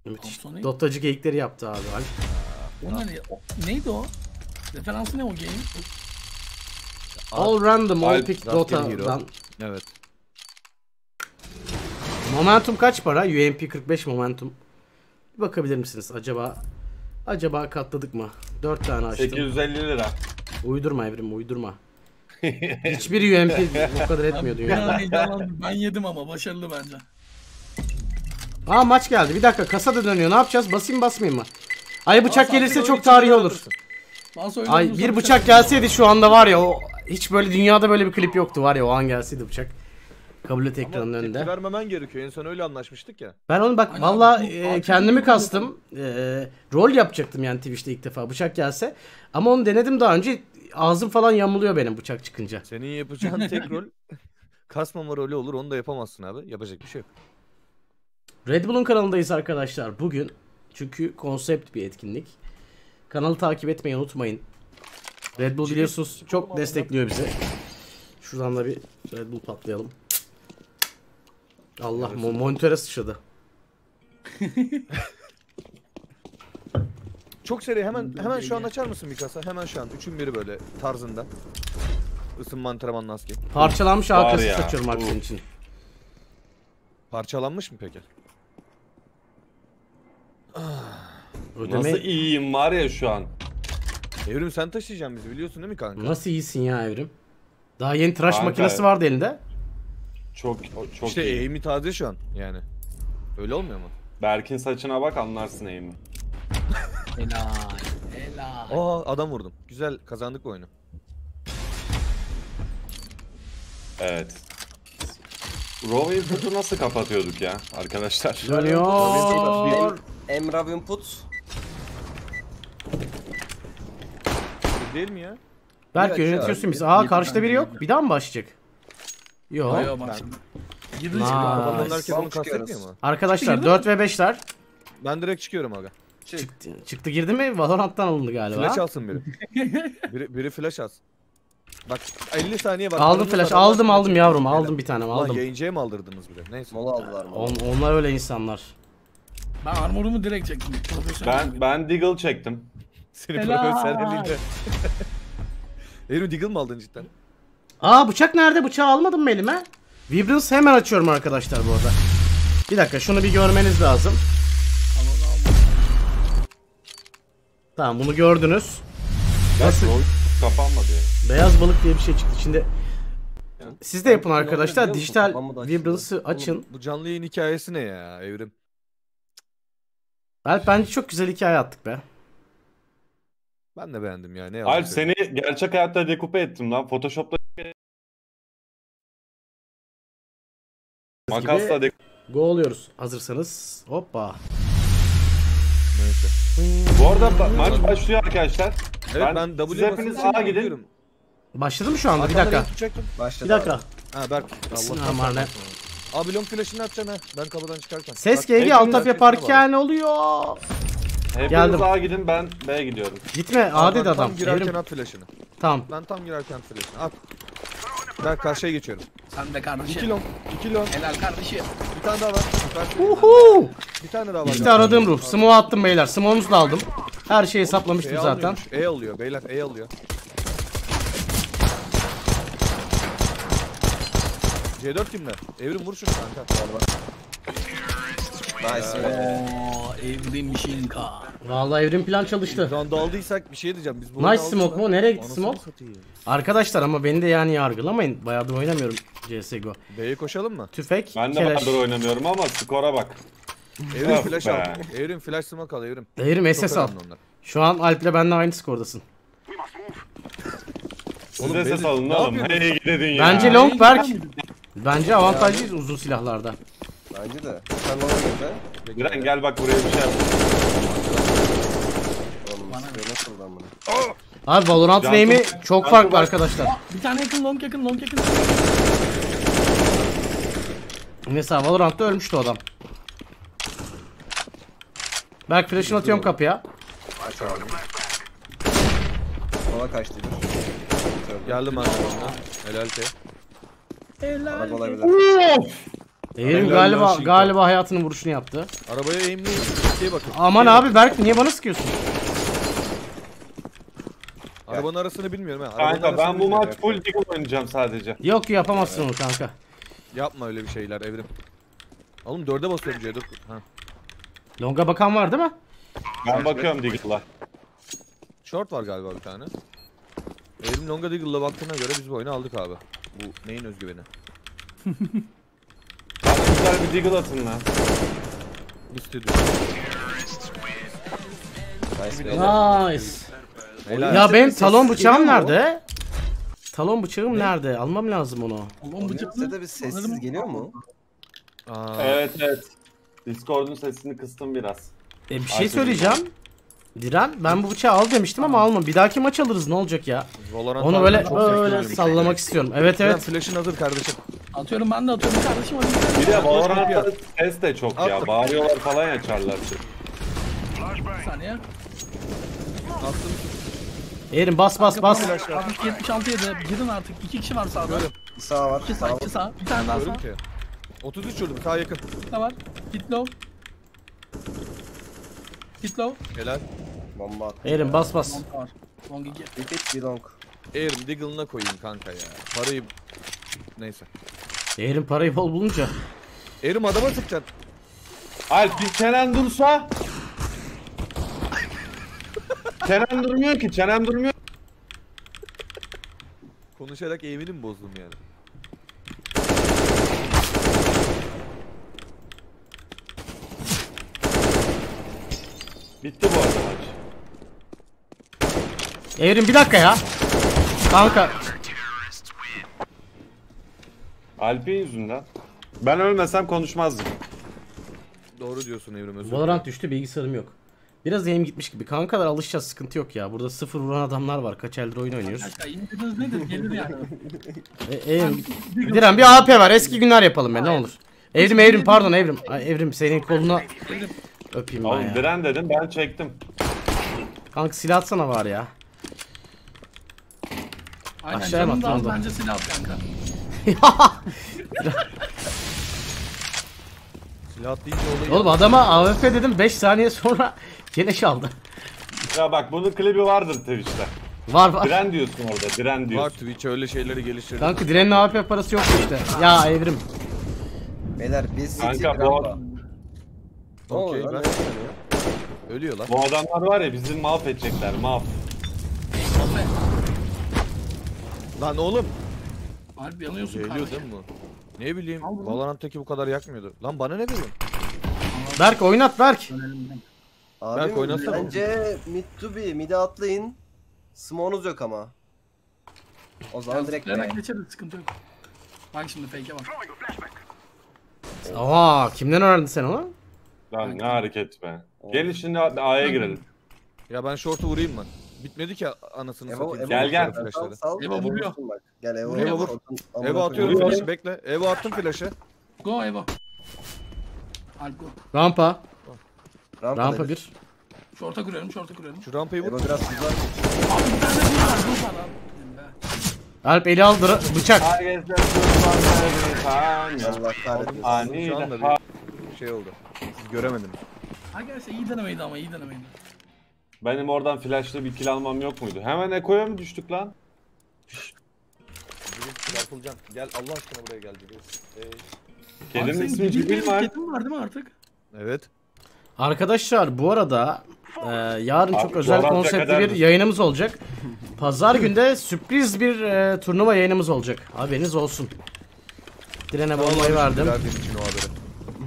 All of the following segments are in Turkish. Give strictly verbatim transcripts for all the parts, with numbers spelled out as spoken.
Müthiş. Thompson neydi? Dotacı geyikleri yaptı abi. Alp. O ne? O, neydi o? Referansı ne o game? All random, all Alp, pick rastgele hero. Dota'dan. Evet. Momentum kaç para? U M P kırk beş momentum. Bir bakabilir misiniz? Acaba acaba katladık mı? dört tane açtım. sekiz yüz elli lira. Uydurma Evrim, uydurma. Hiçbir U M P o kadar etmiyor Bir an dünyada. heyecanlandım. Ben yedim ama başarılı bence. Aa maç geldi. Bir dakika kasa da dönüyor. Ne yapacağız? Basayım basmayayım mı? Ay bıçak Bas, gelirse abi, çok tarihi olur. Bazı Ay oyunlarımızda bir bıçak gelseydi şu anda var ya o hiç böyle dünyada böyle bir klip yoktu var ya o an gelseydi bıçak. Kabul et ekranın Ama önünde. tepki vermemen gerekiyor. En son öyle anlaşmıştık ya. Ben onu bak Aynen, valla bu- e, altı kendimi bin kastım. E, rol yapacaktım yani Twitch'te ilk defa bıçak gelse. Ama onu denedim daha önce. Ağzım falan yamuluyor benim bıçak çıkınca. Senin yapacağın tek rol kasmama rolü olur. Onu da yapamazsın abi. Yapacak bir şey yok. Red Bull'un kanalındayız arkadaşlar bugün. Çünkü konsept bir etkinlik. Kanalı takip etmeyi unutmayın. Red Bull biliyorsunuz çok destekliyor bizi. Şuradan da bir Red Bull patlayalım. Allah mo monitöre sıçradı. Çok seri hemen hemen şu an açar mısın bir kasa? Hemen şu an. Üçün biri böyle tarzında. Isınma antrenman maske. Parçalanmış Var arkası ya, saçıyorum bu- arkadaşın için. Parçalanmış mı peki? Ödeme... Nasıl iyiyim var ya şu an. Evrim sen taşıyacaksın bizi biliyorsun değil mi kanka? Nasıl iyisin ya Evrim? Daha yeni tıraş Kanka. makinesi vardı elinde. Çok çok İşte iyi. eğimi taze şu an yani. Öyle olmuyor mu? Berk'in saçına bak anlarsın eğimi. Helal. Helal. Aa adam vurdum. Güzel kazandık bu oyunu. Evet. Raw input'u nasıl kapatıyorduk ya arkadaşlar? Dönüyor. Emrav input. Değil mi ya? Belki Bir yönetiyorsun biz. dakika. Aa karşıda biri yok. Bir daha mı başlayacak? Yok. Ayo bak şimdi. Girdin Nice. şimdi. Adamların herkes Son onu kastetmiyor çıkıyoruz. mu? Arkadaşlar dört ve beşler. Ben direkt çıkıyorum aga. Çıktı, çıktı girdi mi? Valorant'tan alındı galiba. Flash alsın biri. biri. Biri flash alsın. Bak elli saniye var. Aldım Paranız flash. var, Allah Aldım aşkına aldım çekin. yavrum. Helal. Aldım bir tane Ulan aldım. yayıncıya mı aldırdınız bile? Neyse. Mola aldılar mola. On, onlar öyle insanlar. Ben armorumu direkt çektim. Profesyonel. Ben ben Deagle çektim. Seni Helal. profesyonelliğinde. Evrim Deagle mı aldın cidden? Aa bıçak nerede? Bıçağı almadım mı elime? Vibrance hemen açıyorum arkadaşlar bu arada. Bir dakika şunu bir görmeniz lazım. Tamam bunu gördünüz. Nasıl? Kapanmadı ya. Beyaz balık diye bir şey çıktı. Şimdi siz de yapın Ben arkadaşlar. biliyor musun? Dijital Kafamı da açtım Vibrance'ı ben. açın. Bu canlı yayın hikayesi ne ya Evrim? Alp bence çok güzel hikaye attık be. Ben de beğendim ya. Ne yalan Alp söyleyeyim. seni gerçek hayatta dekupe ettim lan. Photoshop'ta makasla dekupe. Go oluyoruz. Hazırsanız. Hoppa. Neyse. Bu arada ba- maç başlıyor arkadaşlar. Evet Ben- ben, siz W hepiniz basınca A gidin. gidiyorum. Başladı mı şu anda? Bir Arkamdan dakika. ilk tutacaktım. Başladı Bir dakika. Ha Berk. Allah Bismillahirrahmanirrahim. Abi long flash'ını atacaksın ha. Ben kapıdan çıkarken. Ses Bak, G G hepiniz alt tap hareketine yaparken bak. ne oluyor? Hepiniz Geldim. A gidin ben B'ye gidiyorum. Gitme. Aa, A dedi bak, adam. Tam girerken Evrim. at flash'ını. Tamam. Ben tam girerken at flash'ını. At. Ben karşıya geçiyorum. Sen de kardeşim. iki long. iki long. Helal kardeşim. Bir tane daha var. Berk, Uhu. bir tane daha var. İşte aradığım ruh. Smoke attım beyler. Smoke'unuzu da aldım. Her şeyi hesaplamıştım E zaten. almıyormuş. E alıyor beyler. E alıyor. C dört kimde? Evrim vur şunu kanka. Nice be. Ooo Evrim Şinka. Vallahi Evrim plan çalıştı. Round aldıysak bir şey diyeceğim. Biz bu Nice oyunu aldık smoke lan. mu? Nereye gitti Anasını smoke? satayım. Arkadaşlar ama beni de yani yargılamayın. Bayağıdır oynamıyorum C S G O. B'ye koşalım mı? Tüfek, Ben de keleş. bayağıdır oynamıyorum ama skora bak. Evrim Of flash be. al. Evrim flash smoke al Evrim. Evrim Çok S S al. önemli onlar. Şu an Alp'le benimle aynı skordasın. Siz Oğlum, de ses beni- alın ne oğlum. yapıyorsun? Hey gidin ya. Bence long Berk. Bence avantajlıyız uzun silahlarda. Bence de. Sen bana göre. Diren gel bak buraya bir şey yap. Oğlum istiyor nasıl lan bunu? Abi Valorant'ın Cankı- aim'i çok Cankı farklı bak- arkadaşlar. Bir tane yakın long yakın long yakın. Mesela Valorant'ta ölmüştü o adam. Berk flash'ını atıyorum kapıya. Aç abi. Sola kaçtı. Geldim arkadaşlar. Helal ki. Araba olabilir. Evrim Helal galiba lan Şinko. galiba hayatının vuruşunu yaptı. Arabaya aimleyin. Şeye bakın. Aman abi Berk niye bana sıkıyorsun? Arabanın arasını bilmiyorum ha. Arabanın Kanka arasını ben bu bilmiyorum. maç full Deagle oynayacağım sadece. Yok yapamazsın onu kanka. Yapma öyle bir şeyler Evrim. Oğlum dörde basıyorum C dört. Ha. Longa bakan var değil mi? Ben bakıyorum Deagle'la. Short var galiba bir tane. Evrim Longa Deagle'la baktığına göre biz bu oyunu aldık abi. Bu neyin özgüveni? Bana güzel bir Deagle atın lan. İstediyor. Nice beyler. Nice. Helal. Ya benim Ses talon geliyor bıçağım mu? nerede? Talon bıçağım nerede? Almam lazım onu. Oğlum bıçak Size de bir sessiz geliyor mu? Aa, Evet evet. Discord'un sesini kıstım biraz. E bir şey Ay, söyleyeceğim. Diren ben bu bıçağı al demiştim ama alma. Bir dahaki maç alırız ne olacak ya? Valorant Onu abi böyle çok böyle sektörlü. sallamak istiyorum. Evet Evet. evet. Flash'ın hazır kardeşim. atıyorum, ben de atıyorum kardeşim. Hadi. Bir de Valorant'ta ses de çok ya. Attım. Bağırıyorlar falan ya çarlar. Bir saniye. Attım. Erin bas bas bas. Artık yetmiş altı yedi. Gidin artık. İki kişi var sağda. Böyle. Sağ var. İki Sağ sağ, var. iki sağ. Bir tane daha sağ. Diyorum ki. otuz üç vurdum sağ yakın. Bir de var. Hit low. Hit low. Helal. Bomba attı. Erin bas bas. Long var. Long iki. Bir tek bir long. Evrim Deagle'ına koyayım kanka ya. Parayı... Neyse. Erin parayı bol bulunca. Evrim adama sıkacaksın. Alp bir çenen dursa. Çenen durmuyor ki, çenen durmuyor. Konuşarak eğimini mi bozdum yani? Bitti bu arada maç. Erin bir dakika ya. Kanka. Alp'in yüzünden. Ben ölmesem konuşmazdım. Doğru diyorsun Evrim, özür dilerim. Valorant düştü bilgisayarım yok. Biraz eğim gitmiş gibi. Kankalar alışacağız sıkıntı yok ya. Burada sıfır vuran adamlar var. Kaç eldir oyun oynuyoruz. Arkadaşlar indiniz nedir? Gelir yani. E, Erin. Diren bir A P var. Eski günler yapalım be ne olur. Evrim Evrim pardon Evrim. Ay, Evrim senin koluna öpeyim ben Oğlum ya. diren dedim ben çektim. Kanka silah atsana var ya. Aynen, Aşağıya canım bak, da az pardon. bence silah at kanka. Silah deyince olayı... Oğlum adama A W P dedim beş saniye sonra keleş aldı. Ya bak bunun klibi vardır Twitch'te. Var var. Diren diyorsun orada, diren Var diyorsun. Twitch öyle şeyleri geliştirdi. Kanka Diren'in A W P parası yok işte. Ya Evrim. Beyler biz City Kanka bu, rampa. Ne Okey, oluyor lan? ben- Ne oluyor? Ölüyor lan. bu adamlar var ya bizi mahvedecekler, mahv. Lan oğlum. Harbi yanıyorsun Geliyor kardeşim. değil mi bu? Ne bileyim, Al bunu. Valorant'taki bu kadar yakmıyordu. Lan bana ne veriyorsun? Berk oynat Berk. Abi Berk oynasana. bence mid to be. Mid'e atlayın. Smoke'unuz yok ama. O zaman direkt Direkt be. geçeriz, sıkıntı yok. Bak şimdi fake'e bak. Aa kimden öğrendin sen onu? Lan ne hareket be. Gelin şimdi A'ya girelim. Ya ben short'u vurayım mı? Bitmedi ki anasını Evo, satayım. Evo, Gel, gel. Sal, Flashları. sal. Evo vuruyor. vursun bak. Gel Evo. Vuruyor, vur. Oradan- amına Evo koyayım. atıyorum Vuruyor. flash'ı, bekle. Evo attım flash'ı. Go Evo. Alp go. Rampa. Rampa, Rampa Rampa bir. Şorta kuruyorum, şorta kuruyorum. Şu rampayı vur. Evo biraz hızlı. Abi bir tane de vur var, vur var abi. Alp eli aldı bıçak. Herkese kurbanları tane. Allah kahretmesin. Ani Şu anda de bir şey oldu. Siz göremediniz. Arkadaşlar iyi denemeydi ama iyi denemeydi. Benim oradan flash'lı bir kill almam yok muydu? Hemen Eko'ya mı düştük lan? Çarpılacağım. Gel Allah aşkına buraya gel. Ee, Kedinin Abi senin ismi kedin Cibil değil mi? var. Kedin var değil mi artık? evet. Arkadaşlar bu arada e, yarın Abi, çok özel Valorant'a konseptli kadar bir mı? yayınımız olacak. Pazar günde sürpriz bir e, turnuva yayınımız olacak. Haberiniz olsun. Diren'e bombayı verdim. Verdiğim için o haberi.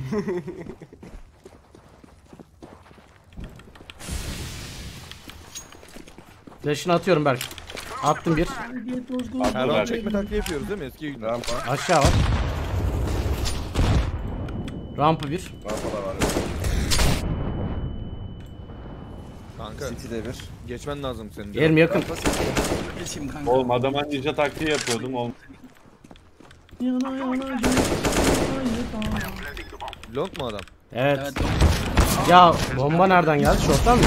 Flash'ını atıyorum Berk. Attım bir. Her Dur, an ver. çekme taktiği yapıyoruz değil mi eski günler? Rampa. Aşağı var. Rampa bir. Rampa da var. Kanka City'de bir. geçmen lazım senin. de. Yerim yakın. Rampa City. Geçeyim kanka. Oğlum adama ninja taktiği yapıyordum. Oğlum. Yana yana Long mu adam? Evet. Evet, Ya bomba nereden geldi? Şorttan mı?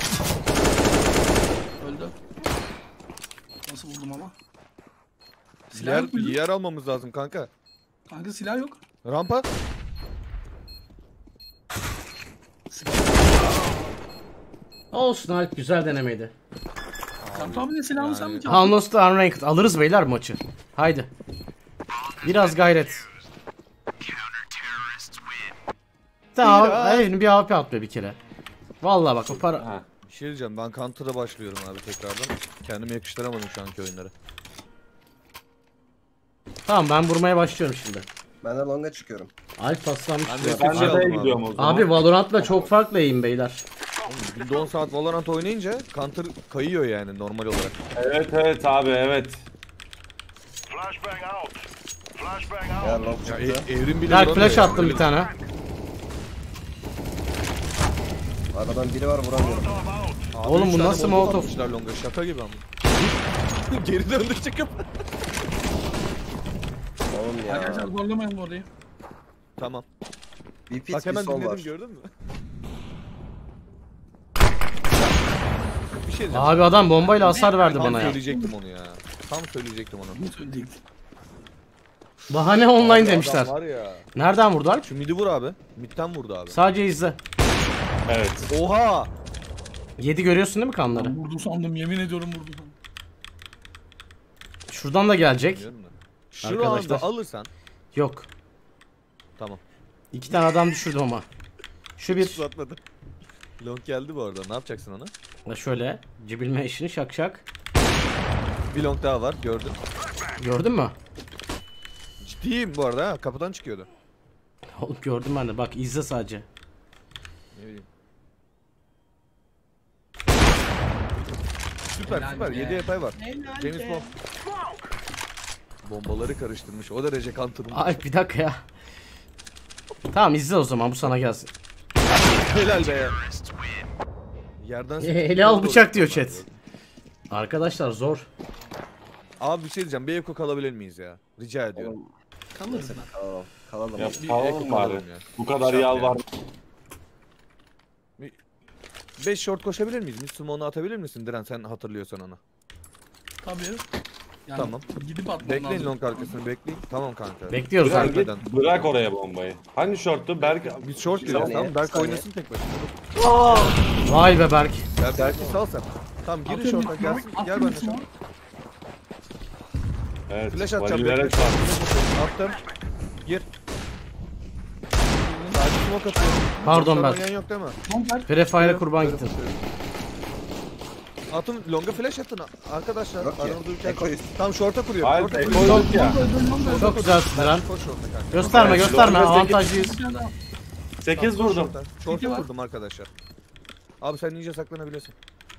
öldü. Nasıl buldum ama? Silah Yer, yok muydu? yer almamız lazım kanka. Kanka silah yok. Rampa. Olsun Alp, güzel denemeydi. Sen tahmin silahını sen mi çaldın? Hanlos'ta Unranked alırız beyler maçı. Haydi. Biraz gayret. Tamam, hayır bir A W P atma bir kere. Vallahi bak o para. Ha. Bir şey diyeceğim, ben Counter'a başlıyorum abi tekrardan. Kendime yakıştıramadım şu anki oyunları. Tamam, ben vurmaya başlıyorum şimdi. Ben de longa çıkıyorum. Alp paslanmış. Ben de diyor. Ben Şey de aldım B'ye abi. gidiyorum o zaman. Abi Valorant'la çok farklı aim beyler. Günde on saat Valorant oynayınca Counter kayıyor yani normal olarak. Evet evet abi evet. Ya long Ya çıktı. e- evrim bile Berk vuramıyor flash yani. attım bir tane. Aradan biri var, vuramıyorum. Abi Oğlum üç bu tane nasıl molotof molotof? atmışlar longa, şaka gibi ama. Geri döndü çıkıp. Oğlum ya. Arkadaşlar zorlamayın bu orayı. Tamam. Bir pit Bak bir hemen sol dinledim, var. gördün mü? Bir şey diyeceğim. Abi adam bombayla hasar verdi Tam bana ya. söyleyecektim onu ya. Tam söyleyecektim onu. Ne söyleyecektin? Bahane online Abi demişler. adam var ya. Nereden vurdu Alp? Şu midi vur abi. Mid'den vurdu abi. Sadece izle. Evet. Oha! yedi görüyorsun değil mi kanları? Ben vurdu sandım, yemin ediyorum vurdu sandım. Şuradan da gelecek. Biliyor musun? Şu Arkadaşlar. anda alırsan. Yok. Tamam. İki tane adam düşürdüm ama. Şu bir. Atmadı. Long geldi bu arada. Ne yapacaksın ona? Şöyle. Cibilme işini şak şak. Bir long daha var. Gördün. Gördün mü? Ciddiyim bu arada ha. Kapıdan çıkıyordu. Oğlum gördüm ben de. Bak izle sadece. Ne bileyim. Süper Helal süper. be. yedi epey var. Helal James be. Bond. Bombaları karıştırmış. O derece counter'ım. Ay bir dakika ya. Tamam izle o zaman, bu sana gelsin. Helal be. Yerden Ele al bıçak diyor chat. Arkadaşlar zor. Abi bir şey diyeceğim. Bir Eko kalabilir miyiz ya? Rica ediyorum. Oğlum, Kalırsın. kalalım. Kalalım. Ya Bir kalalım Eko bari. kalalım ya. Bu kadar Şart yalvar. beş short koşabilir miyiz? Müslüm onu atabilir misin Diren, sen hatırlıyorsan onu. Tabii. Yani Tamam. Gidip atmam Bekleyin lazım. long arkasını bekleyin. Tamam kanka. Bekliyoruz Bırak, Alp. git, bırak oraya bombayı. Hani şorttu? Berk... Biz short diyoruz Saniye, tamam. Berk saniye. oynasın tek başına. Vay be Berk. Ya Berk'i sal sen. Tamam girin Atıyorum, short'a atıyorum, gelsin. Gel atıyorum ben de smoke. short. Evet. Flash atacağım. Valilere bekle. çarp. Attım. Gir. Sadece smoke atıyorum. Pardon Short Berk. oynayan yok değil mi? Bomber. Prefire'e kurban gittin. Atın longa flash atın arkadaşlar. Yok ki. Aranızda ülke. Ekoyuz. Tam short'a kuruyorum. Hayır, Short'a Eko kuruyorum. yok ya. Çok güzel Diren. Koş short'a kanka. Gösterme Evet, gösterme, Long'a avantajlıyız. Bir tane daha. sekiz Koş vurdum. short'a. İki Short'a var. kurdum arkadaşlar. Abi sen ninja saklanabilirsin.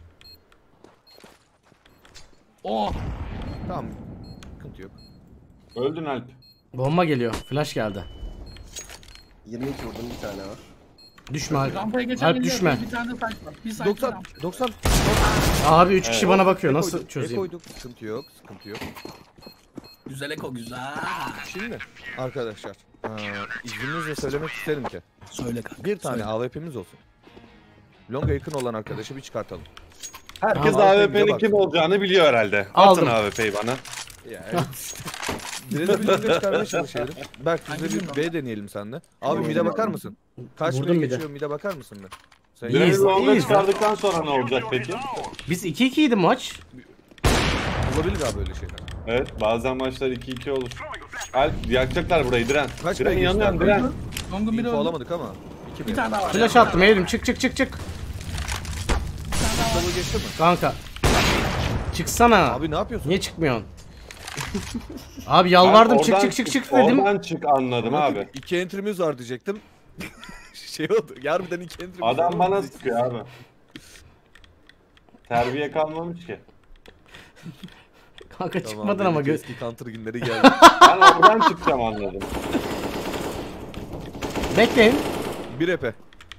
Oh. Tamam. Sıkıntı yok. Öldün Alp. Bomba geliyor. Flash geldi. yirmi iki vurdum, bir tane var. Düşme Alp. Rampaya geçen Alp geliyor, düşme. Bir tane de site var. Bir site doksan. var. doksan. Abi üç kişi Evet. bana bakıyor. E Nasıl koyduk, e çözeyim? koyduk. Sıkıntı yok. Sıkıntı yok. Güzel Eko güzel. Şimdi arkadaşlar. Ee, izninizle söylemek isterim ki. Söyle kanka. Bir tane söyle. A W P'miz olsun. Long'a yakın olan arkadaşı bir çıkartalım. Herkes Tamam, A W bize P'nin bak. kim olacağını biliyor herhalde. Aldım. Atın A W P'yi bana. Ya evet. Direkt bir Long'a çıkarmaya çalışalım. Berk Ben biz de bir bilmiyorum. B deneyelim seninle. Abi mid'e bakar mısın? Kaç Vurdum Vurdum mid'e. geçiyor mid'e bakar mısın be? Sen İyiyiz, Diren'i longa iyiyiz. çıkardıktan sonra ne olacak peki? Biz iki ikiydi maç. olabilir abi öyle şeyler. Evet, bazen maçlar iki iki olur. Alp yakacaklar burayı Diren. Kaç Diren bey yanıyorum geçti Diren. Long'un biri Info öldü. alamadık ama. İki Bir tane daha var. Flash attım eğilim. Çık çık çık çık. Solu geçti mi? Kanka. Çıksana. Abi ne yapıyorsun? Niye çıkmıyorsun? Abi yalvardım Ben çık oradan çık çık çık dedim. Oradan çık anladım abi. İki entry'miz var diyecektim. şey oldu. Harbiden iki entry'miz var. Adam bana sıkıyor abi. Terbiye kalmamış ki. Kanka Tamam, çıkmadın ama benim gö- eski counter günleri geldi. Ben oradan çıkacağım anladım. Bekleyin. Bir epe.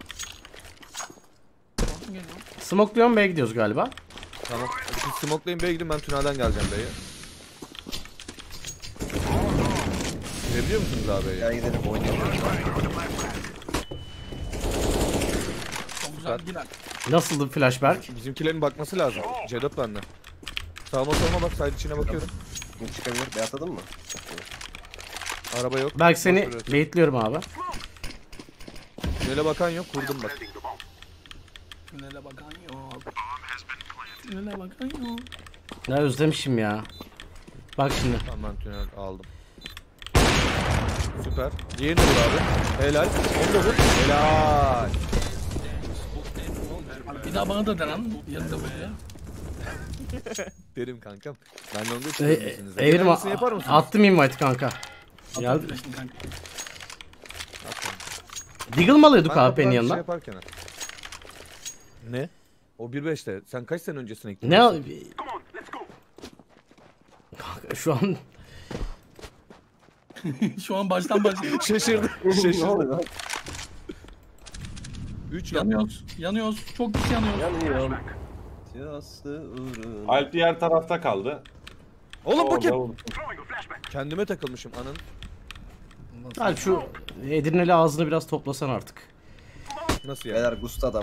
Smoke'luyorum B'ye gidiyoruz galiba. Tamam. Siz smoke'layın B'ye gidin, ben tünelden geleceğim B'ye. Girebiliyor musunuz abi B'ye? Gel gidelim. Oynayalım. Çok güzel girer. Nasıldı flashback? Bizimkilerin bakması lazım. C dört bende. Sağıma soluma bak, side içine bakıyorum. Kim çıkabilir? B atadın mı? Araba yok. Berk seni Bak şurası. baitliyorum abi. Tünele bakan yok, kurdum bak. Tünele bakan yok. Tünele bakan yok. Ya özlemişim ya. Bak şimdi. Tamam ben tünel aldım. Süper. Diğerini vur abi. Helal. Onu da vur. Helal. Bir daha bana da denen yanında böyle. Derim kankam. Ben de onu da E, çözümlüsünüz. Evrim Aynısını yapar mısın? attım invite kanka. Ya Atın flash'ını kanka. Deagle mı alıyorduk Ben A P'nin kapıdan bir yanına? Şey yaparken. ha. Ne? O bir beşte. Sen kaç sene öncesine gittin? Ne al... Kanka şu an Şu an baştan başlıyor. Şaşırdım. Ne Şaşırdım. oluyor lan? üç yan. Yanıyoruz. Yanıyoruz. Çok pis yanıyoruz. Yanıyorum. Yaslı uğruna. Alp diğer tarafta kaldı. Oğlum bu Orada kim? vurdu. Kendime takılmışım anın. Alp şu Edirneli ağzını biraz toplasan artık. Nasıl ya? Beyler Gust adam.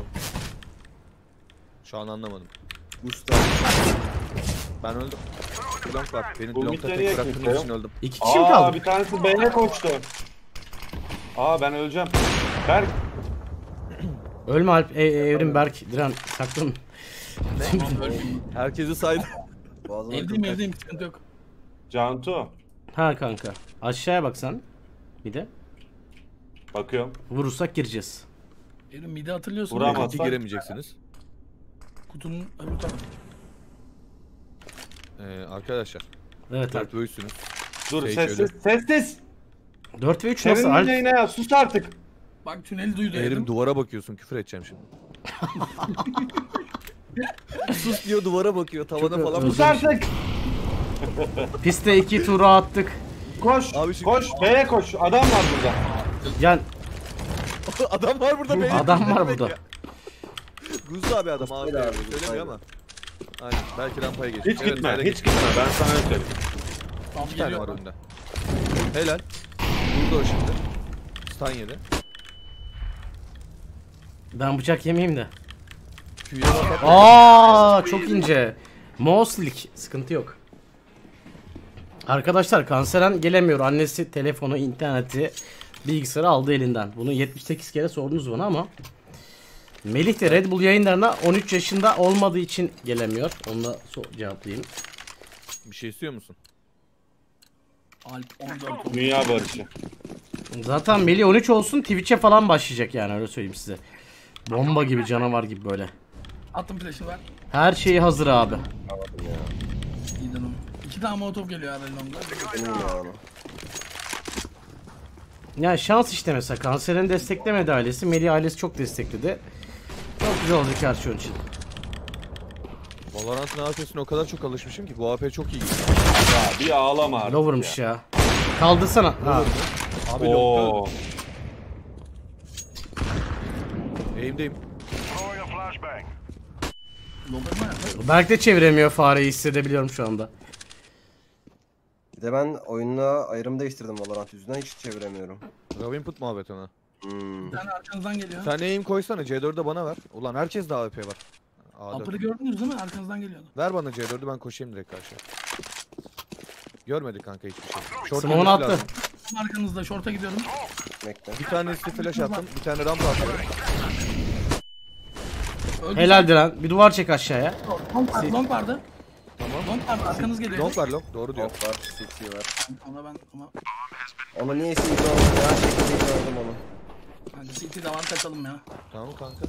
Şu an anlamadım. Gust adam. Ben öldüm. Blonk var. Beni Bu blonkta mitleri tek yakın bıraktığınız ya. için öldüm. İki kişi mi Aa kaldı? bir tanesi B'ye koştu. Aa ben öleceğim. Berk. Ölme Alp, e, Evrim, Berk, Diren, saklan. Herkesi saydım. Boğazıma Evdeyim kırk- evdeyim sıkıntı yok. Cantu. Ha kanka. Aşağıya bak sen. Bir de. Bakıyorum. Vurursak gireceğiz. Evrim midi hatırlıyorsun. Vuramaz. değil mi? İki giremeyeceksiniz. Kutunun öbür tarafı. Ee, arkadaşlar. Evet Alp. Dört boyusunuz. Dur Şey sessiz. şöyle. Sessiz. dört ve üç nasıl Senin Alp? yayına ya sus artık. Bak tüneli duydu Evrim Evrim. duvara bakıyorsun. Küfür edeceğim şimdi. Sus diyor duvara bakıyor. Tavana Çok falan Sus özlemişim. artık. Piste iki tura attık. Koş. Abi şu- Koş. B'ye koş. Adam var burada. Yani Adam var burada. beyler. adam Ne var demek burada. ya? Guzlu abi adam abi. Guzlu abi, Söylemiyor ama. Aynen. Belki rampaya geçti. Hiç gitme. Hiç gitme. Ben sana öyle söyleyeyim. Tam Bir tane geliyor. var önünde. Helal. Vurdu o şimdi. Stun yedi. Ben bıçak yemeyeyim de. Q'ya bak. Aa çok ince. Mouslik sıkıntı yok. Arkadaşlar Kanseren gelemiyor. Annesi telefonu, interneti, bilgisayarı aldı elinden. Bunu yetmiş sekiz kere sordunuz bana ama Melih de Red Bull yayınlarına on üç yaşında olmadığı için gelemiyor. Onu da so- cevaplayayım. Bir şey istiyor musun? Alp on dört. Dünya barışı. Zaten Melih on üç olsun Twitch'e falan başlayacak yani öyle söyleyeyim size. Bomba gibi, canavar gibi böyle. Attım flash'ını ver. Her şeyi hazır abi. İyiden o. İki tane molotof geliyor herhalde onda. Benim ya onu. Yani şans işte mesela Kanser'in desteklemedi ailesi. Melih ailesi çok destekledi. Çok güzel olacak her şey onun için. Valorant'ın A P'sine o kadar çok alışmışım ki bu A P çok iyi gidiyor. Ya bir ağlama artık Lower'mış ya. Kaldırsana. Ha. Abi Oo. lokta. Eğimdeyim. Lober mı yaptı? Berk de çeviremiyor fareyi hissedebiliyorum şu anda. Bir de ben oyunla ayrım değiştirdim Valorant yüzünden hiç çeviremiyorum. Rav input muhabbet ona. Hmm. Bir tane arkanızdan geliyor. Sen aim koysana C dördü de bana ver. Ulan herkes de A W P var. A dört. Upper'ı gördünüz değil mi? Arkanızdan geliyordu. Ver bana C dördü ben koşayım direkt karşıya. Görmedi kanka hiçbir şey. Short Smoke'unu girmesi attı. lazım. Tam arkanızda short'a gidiyorum. Bekle. Bir tane isti flash attım. Bir tane rampa atıyorum. Öldü. Helal Diren. Bir duvar çek aşağıya. Long vardı, long vardı. Tamam. Long vardı, arkanız geliyor. Long var long. Doğru diyor. Hop var, City var. Ona ben ama Onu niye isim oldu ya? Şekilde gördüm onu. hani C T de var kaçalım ya. Tamam kanka.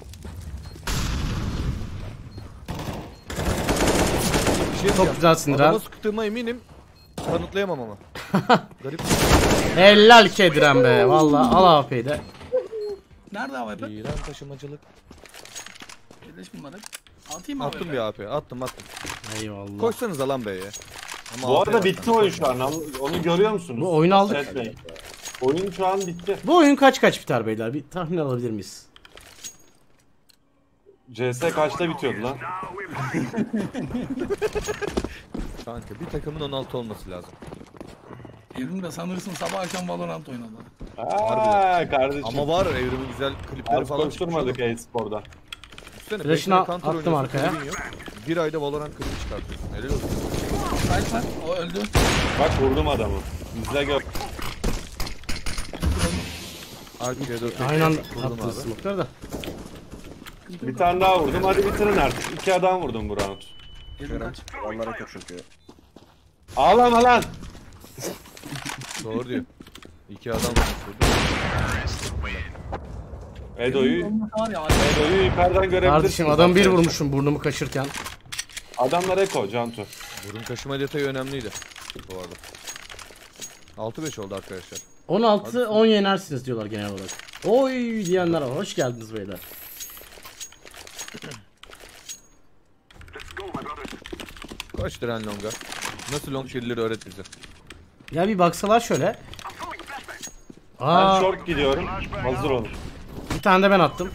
Bir şey diyeceğim. güzelsin Diren. Adama sıktığıma eminim. Kanıtlayamam ama. Garip. Helal ki Diren be. Valla al A P'yi de. Nerede A W P? İran taşımacılık. Birleş bunları. Atayım mı Attım bir A P. Attım attım. Eyvallah. Koşsanız alan B'ye. Ama Bu A P arada var bitti kanka. oyun şu an. Onu görüyor musunuz? Bu oyunu aldık. Etmeyin. Oyun şu an bitti. Bu oyun kaç kaç biter beyler? Bir tahmin alabilir miyiz? C S kaçta bitiyordu lan? Kanka bir takımın on altı olması lazım. Evrim de sanırsın sabah akşam Valorant oynadı. Aaa kardeşim. Ama var evrimin güzel klipleri Az falan konuşturmadık e-spor'da. Üstüne Flash'ını attım arkaya. Bir ayda Valorant klibi çıkartıyorsun. Helal olsun. Sait var, o öldü. Bak vurdum adamı. İzle gör. Arka C dört. Aynen Vurdum attı abi. smoke'ları da. Bir tane daha vurdum. Hadi bitirin artık. İki adam vurdum bu round. Evrim kaç. Onlara kötü çünkü. Ağlama lan. Doğru diyor. İki adam vurdu. Edo'yu Var ya. Edo'yu yukarıdan görebilirsin. Kardeşim adam bir vurmuşum burnumu kaşırken. Adamlar eko Cantu. Burun kaşıma detayı önemliydi bu arada. altı beş oldu arkadaşlar. on altı on yenersiniz diyorlar genel olarak. Oy diyenler var. Hoş geldiniz beyler. Kaç liran longa? Nasıl long kill'leri öğret bize. Ya bir baksalar şöyle. Ben Aa, short gidiyorum. Hazır olun. bir tane de ben attım.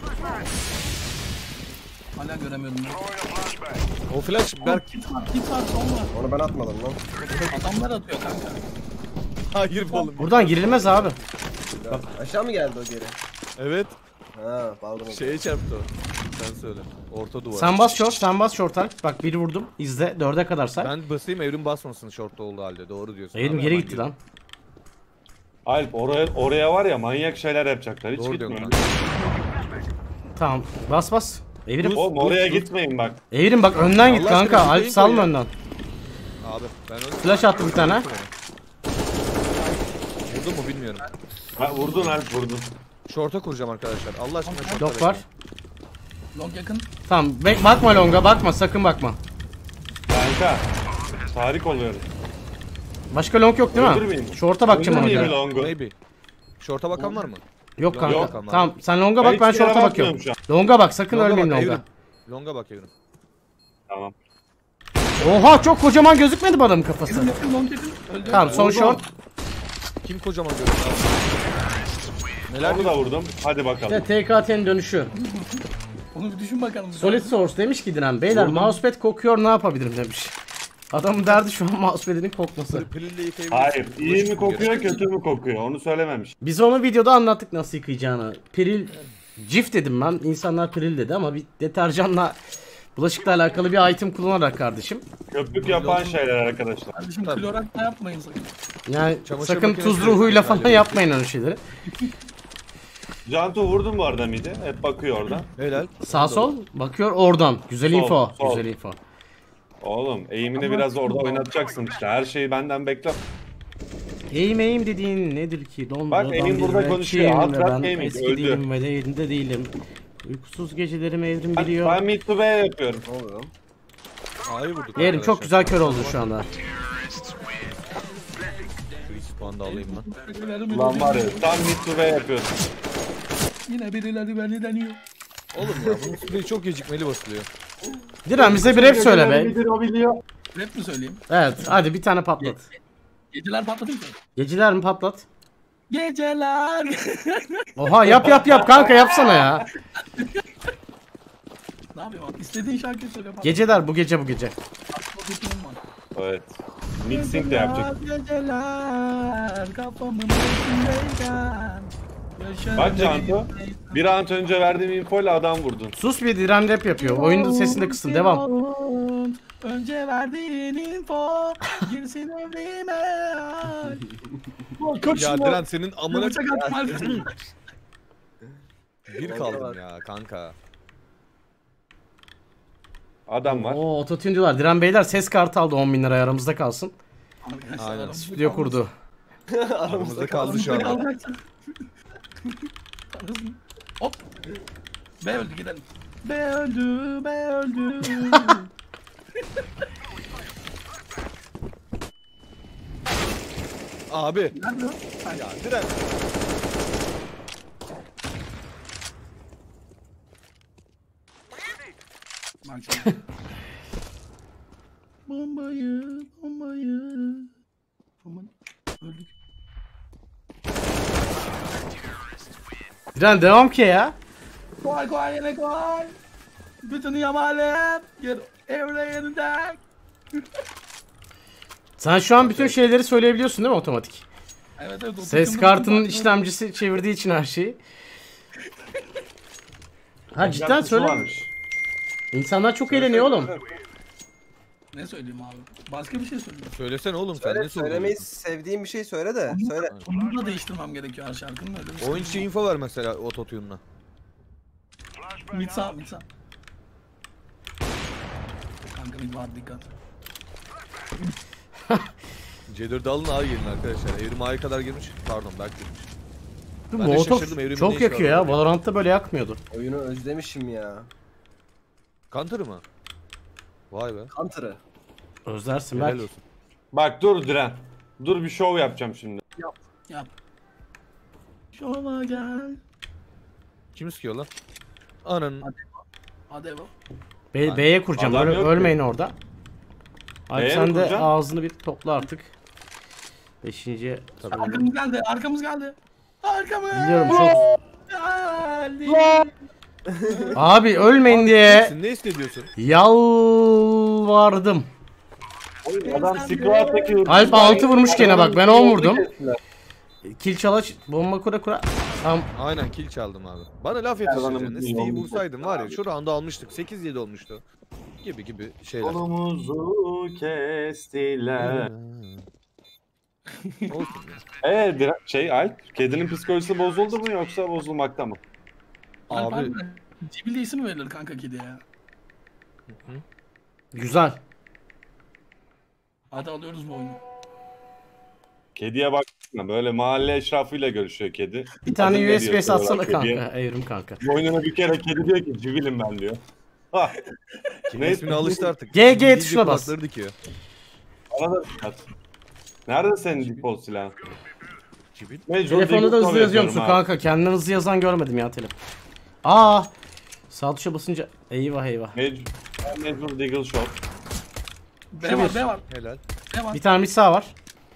Hala göremiyorum ben. O flash Berk. Git var, git var, son var. Onu ben atmadım lan. Adamlar atıyor kanka. Hayır oğlum. Buradan girilmez abi. Aşağı mı geldi o geri? Evet. Ha pardon. Şeye çarptı o. Sen söyle. Orta duvar. Sen bas short, sen bas short Alp. Bak biri vurdum. İzle. Dörde kadar say. Ben basayım evrim basmasın shortta olduğu halde. Doğru diyorsun. Eğilim Abi, geri hemen gitti gir. lan. Alp oraya, oraya var ya manyak şeyler yapacaklar. Hiç Doğru diyorsun gitmiyor. kanka. Tamam. Bas bas. Evrim. Oğlum oraya gitmeyin bak. Evrim bak önden git Allah kanka. aşkına Alp gideyim salma koy ya. önden. Abi ben öyle... Flash attı bir tane. Vurdu mu bilmiyorum. Ha, vurdun Alp vurdun. Short'a kuracağım arkadaşlar. Allah aşkına short'a Yok var. Long yakın. Tamam. Bek bakma longa bakma. Sakın bakma. Kanka. Tahrik oluyorum. Başka long yok değil mi? Öldürmeyin. Short'a bakacağım ona Öldürmeyin göre. Long'u. Maybe. Short'a bakan var mı? Yok kanka. Yok. Tamam sen longa Ben bak ben hiçbir yere short'a bakıyorum. bakmıyorum Longa bak sakın Longa ölmeyin bak longa. evrim. Longa bak evrim. Tamam. Oha çok kocaman gözükmedi bu adamın kafası. Yakın yakın, long yakın. Öldü. Tamam son Oldu. short. Kim kocaman görüyor abi? Neler Onu da vurdum. Hadi bakalım. İşte T K T'nin dönüşü. Onu bir düşün bakalım. Solid Source demiş ki Diren beyler Vurdum. mousepad kokuyor ne yapabilirim demiş. Adamın derdi şu an mousepad'inin kokması. Pilille yıkayabilirsin. Hayır. İyi mi kokuyor kötü mü kokuyor? Onu söylememiş. Biz onu videoda anlattık nasıl yıkayacağını. Piril cif dedim ben. İnsanlar piril dedi ama bir deterjanla bulaşıkla alakalı bir item kullanarak kardeşim. Köpük yapan şeyler arkadaşlar. Kardeşim Tabii. klorak da yapmayın sakın. Yani Çamaşır sakın makinesi tuz ruhuyla falan halledin. yapmayın öyle şeyleri. Cantu vurdun bu arada midi. Hep bakıyor orada. Helal. Sağ sol bakıyor oradan. Güzel Sol, info. sol. Güzel info. Oğlum eğimini biraz orada oynatacaksın işte. Her şeyi benden bekle. Eğim eğim dediğin nedir ki? Londra'dan Bak, eğim bir burada konuşuyor. rapçiyim ve Hard rap ben gaming, eski öldü. değilim ve değerinde değilim. Uykusuz gecelerimi evrim Ben, biliyor. ben mid to B yapıyorum. Ne oluyor? A'yı vurduk Yerim çok arkadaşlar. güzel kör oldu şu anda. Şu iki puan da alayım ben. Birileri Lan var ya beni tam mid to B yapıyorum. Yine birileri beni deniyor. Oğlum ya bunun süreyi çok gecikmeli basılıyor. Diren bize bir rap söyle be. Midir, o biliyor. Rap mi söyleyeyim? Evet hadi bir tane patlat. Geceler patlatayım mı? Geceler mi patlat? Geceler. Oha yap yap yap kanka yapsana ya. Ne yapayım abi? İstediğin şarkıyı söyle. patlat. Geceler bu gece bu gece. Patlatıyorum var. Evet. Mixing de yapacak. Geceler kafamın içindeyken. Bak Cantu. Bir an önce verdiğim infoyla adam vurdun. Sus bir Diren rap yapıyor. Oyunun sesini de kısın devam. Önce verdiğin info girsin evrime. Ya Diren senin amına Bıçak attım Alp. bir kaldım ya kanka. Adam var. Oo ototune diyorlar. Diren beyler ses kartı aldı on bin liraya aramızda kalsın. Aynen. Stüdyo kurdu. Aramızda kaldı şu anda. Kalacaksın. Hop. B öldü gidelim. B öldü, B öldü. Abi. Nerede o? Ha, Ya Diren. bak şimdi. Bombayı, bombayı. Aman öldük. Diren devam ki ya. Koy koy yine koy. Bütün yamalem. Gel evreninden. Sen şu an bütün şeyleri söyleyebiliyorsun değil mi otomatik? Evet evet. o Ses takımda- kartının işlemcisi çevirdiği için her şeyi. Ha cidden Cantu'su söyle. varmış. İnsanlar çok eğleniyor oğlum. Ne söyleyeyim abi? Başka bir şey söyleyeyim. Söylesene oğlum sen Söyle, ne söylemeyi söylüyorsun? sevdiğin bir şey söyle de. Söyle. Onu da değiştirmem gerekiyor her şarkının öyle bir şey. Oyun içi info ver mesela ototune'la. Mid sağ, mid sağ. Kanka mid var, dikkat. C dördü alın A'ya gelin arkadaşlar. Evrim A'ya kadar girmiş. Pardon Berk girmiş. Bu Ben de Molotov şaşırdım, Evrim'in ne çok işi yakıyor var ya. orada? Valorant'ta böyle yakmıyordu. Oyunu özlemişim ya. Counter'ı mı? Vay be. Counter'ı. Özlersin Helal belki. olsun. Bak dur Diren. Dur bir şov yapacağım şimdi. Yap, yap. Şova gel. Kim sıkıyor lan? Ananın. Hadi Evo. B- B'ye kuracağım. Adam Öyle, yok ölmeyin orada. Abi B'ye sen mi de kuracaksın? ağzını bir topla artık. Beşinciye. Tabii. Arkamız geldi, arkamız geldi. Arkamız Biliyorum çok. geldi. Abi ölmeyin diye Sen ne hissediyorsun? yalvardım. Adam squat'taki... Alp altı vurmuş gene bak, ben on vurdum. Kill çalaç bomba kura kura. Tamam. Aynen kill çaldım abi. Bana laf yetiştireceksin. Steve'i vursaydım var ya şu round'u almıştık. sekiz yedi olmuştu. Gibi gibi şeyler. Kolumuzu kestiler. Olsun ya. Eee Diren, şey Alp, kedinin psikolojisi bozuldu mu yoksa bozulmakta mı? Abi- Abi. Cibil'de isim mi verilir kanka kediye ya? Güzel. Hadi alıyoruz bu oyunu. Kediye baksana, böyle mahalle eşrafıyla görüşüyor kedi. Bir tane Adın ne U S diyor B satsana kediye? kanka. Evrim kanka. Boynuna bir kere kedi diyor ki civilim ben diyor. Ha, Kimin Ne- ismine alıştı artık. G G İyice tuşuna bas. kulakları dikiyor. bana da at. Nerede senin default silahın? Cibil. Mecbur Telefonda da default hızlı yazıyor musun yapıyorum kanka? Kendini hızlı yazan görmedim ya telefon. Aa! Sağ tuşa basınca eyvah eyvah. abi. Mecbur, ben mecbur Deagle Shot. B var, B var, Helal. B var, Bir tane bir sağ var.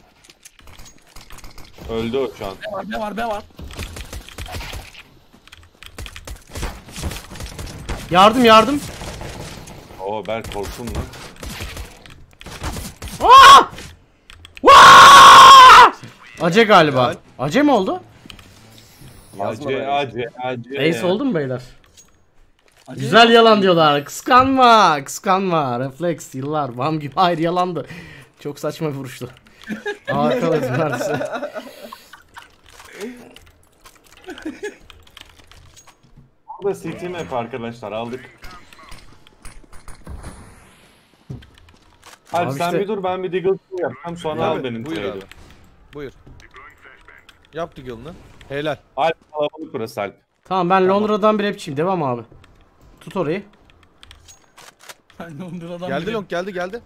Öldü o şu an. B var, B var, B var. Yardım yardım. Oo Berk korktun lan. Aa! Vaa! Ace galiba. Helal. Ace mi oldu? Yazma Acı böyle. acı acı. Ace oldu mu beyler? Hadi. Güzel yalan diyorlar. Kıskanma, kıskanma. Refleks yıllar. Bam gibi. Hayır yalandı. Çok saçma bir vuruştu. Arkadaşlar neredeyse. Bu da C T map arkadaşlar aldık. Alp Abi sen işte- bir dur, ben bir Deagle Shot yapacağım sonra al Abi, benim buyur trade'i. abi. Buyur. Yaptık yolunu. Helal. Alp kalabalık burası Alp. Tamam ben Londra'dan bir rapçiyim. Devam abi. Tut orayı. Ben Londra'dan Geldi biri- long geldi geldi.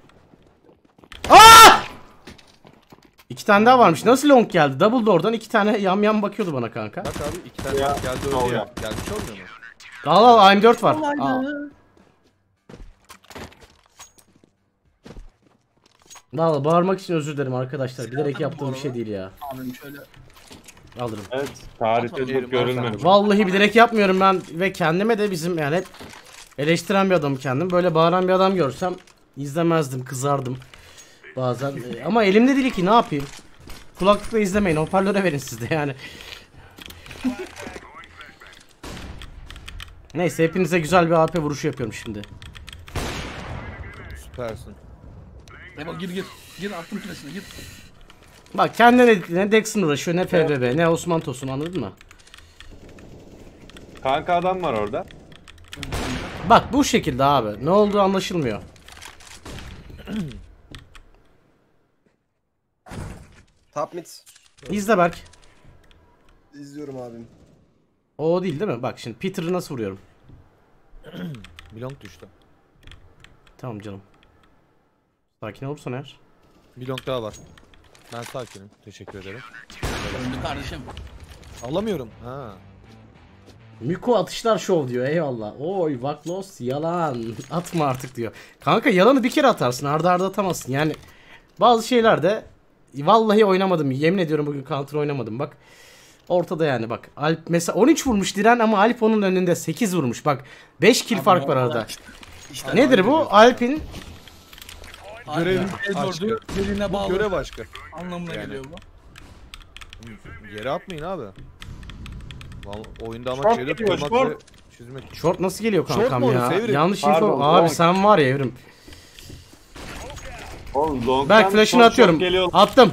İki tane daha varmış. Nasıl long geldi? Double door'dan iki tane yam yam bakıyordu bana kanka. Bak abi iki tane Ya, geldi öldü doğru ya. ya. Gelmiş olmuyor mu? Al al A M dört var. Aa. Kolaydı. Valla bağırmak için özür dilerim arkadaşlar. Bilerek Zaten bu yaptığım bir şey arada- değil ya. Abim şöyle. Alırım. Evet tarihte Atma, çok görülmemiş. Vallahi bilerek yapmıyorum ben ve kendime de bizim yani hep eleştiren bir adamım kendim. Böyle bağıran bir adam görsem izlemezdim, kızardım bazen. Ee, Ama elimde değil ki, ne yapayım? Kulaklıkla izlemeyin, hoparlöre verin siz de yani. Neyse hepinize güzel bir A P vuruşu yapıyorum şimdi. Süpersin. Evo gir gir. Gir attım flash'ını gir. Bak kendine ne Dex'in uğraşıyor, ne F B B, ne Osman Tosun, anladın mı? Kanka adam var orada. Bak bu şekilde abi. Ne olduğu anlaşılmıyor. Top mid. İzle Berk. İzliyorum abim. O değil değil mi? Bak şimdi Peter'ı nasıl vuruyorum? Bir long düştü. Tamam canım. Sakin olursan eğer. Bir long daha var. Ben sakinim. Teşekkür ederim. Öldü kardeşim. Alamıyorum. Ha. Miko atışlar şov diyor, eyvallah. Oy Vaklos yalan. Atma artık diyor. Kanka yalanı bir kere atarsın, arda arda atamazsın. Yani bazı şeylerde vallahi oynamadım. Yemin ediyorum bugün counter oynamadım bak. Ortada yani bak. Alp mesela on üç vurmuş Diren ama Alp onun önünde sekiz vurmuş. Bak beş kill fark var arada. İşte Nedir bu? Alp'in Görev Görev aşkı. dördü birine bağlı Görev başka. anlamına Yani. geliyor bu. Yere atmayın abi. Vallahi oyunda ama Short şeyde geliyor, koymak short. ve çizmek. short nasıl geliyor Short kankam mu ya? orası, Evrim? Yanlış Pardon, info. Abi long. sen var ya Evrim. Oğlum long'dan Berk flash'ını short atıyorum. short geliyor. Attım.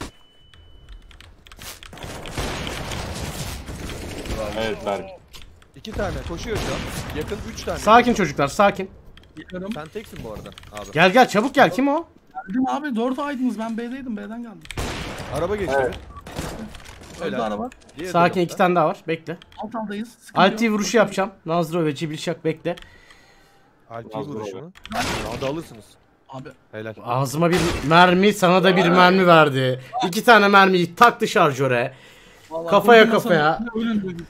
Evet Berk. iki tane koşuyor şu an. Yakın üç tane. Sakin çocuklar, sakin. Geliyorum. Sen teksin bu arada abi. Gel gel çabuk gel. Kim o? Geldim abi dört aydınız ben B'deydim B'den geldim. Araba geçiyor. Evet. Öldü Helal. araba. Diğeri Sakin, de iki tane daha var. Bekle. Alt aldayız. Sıkıntı Alti yok. vuruşu yapacağım. Nazro ve Cibilşak bekle. Alti Nazlı vuruşu abi. mu? Hadi alırsınız. Abi Helal. Ağzıma bir mermi, sana da bir mermi verdi. İki tane mermiyi taktı şarjöre. vallahi Kafaya kurtulmasam kafaya. ölün dedim.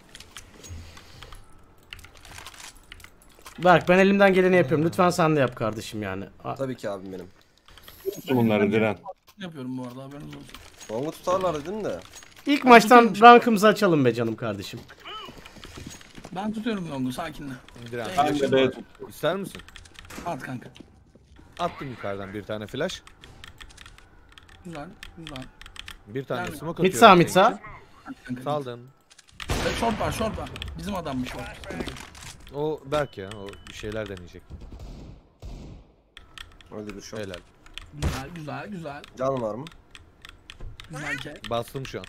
Berk, ben elimden geleni yapıyorum. Lütfen sen de yap kardeşim yani. A- Tabii ki abim benim. Bunları diren. Yapıyorum bu arada haberiniz olsun. Long'u tutarlar dedin de. İlk maçtan rankımızı açalım be canım kardeşim. Ben tutuyorum Long'u sakinle. İndiren. Ben Ben de B tut. İster misin? At kanka. Attım yukarıdan bir tane flash. Güzel güzel. Bir tane Yani- smoke Mid atıyorum. sağ, mid senin sağ. için. At kanka. Saldım. E, short var short var. Bizim adammış o. O Berk ya. O bir şeyler deneyecek. Öyle bir şey. Helal. Güzel güzel güzel. Can var mı? Güzel ki. Bastım şu an.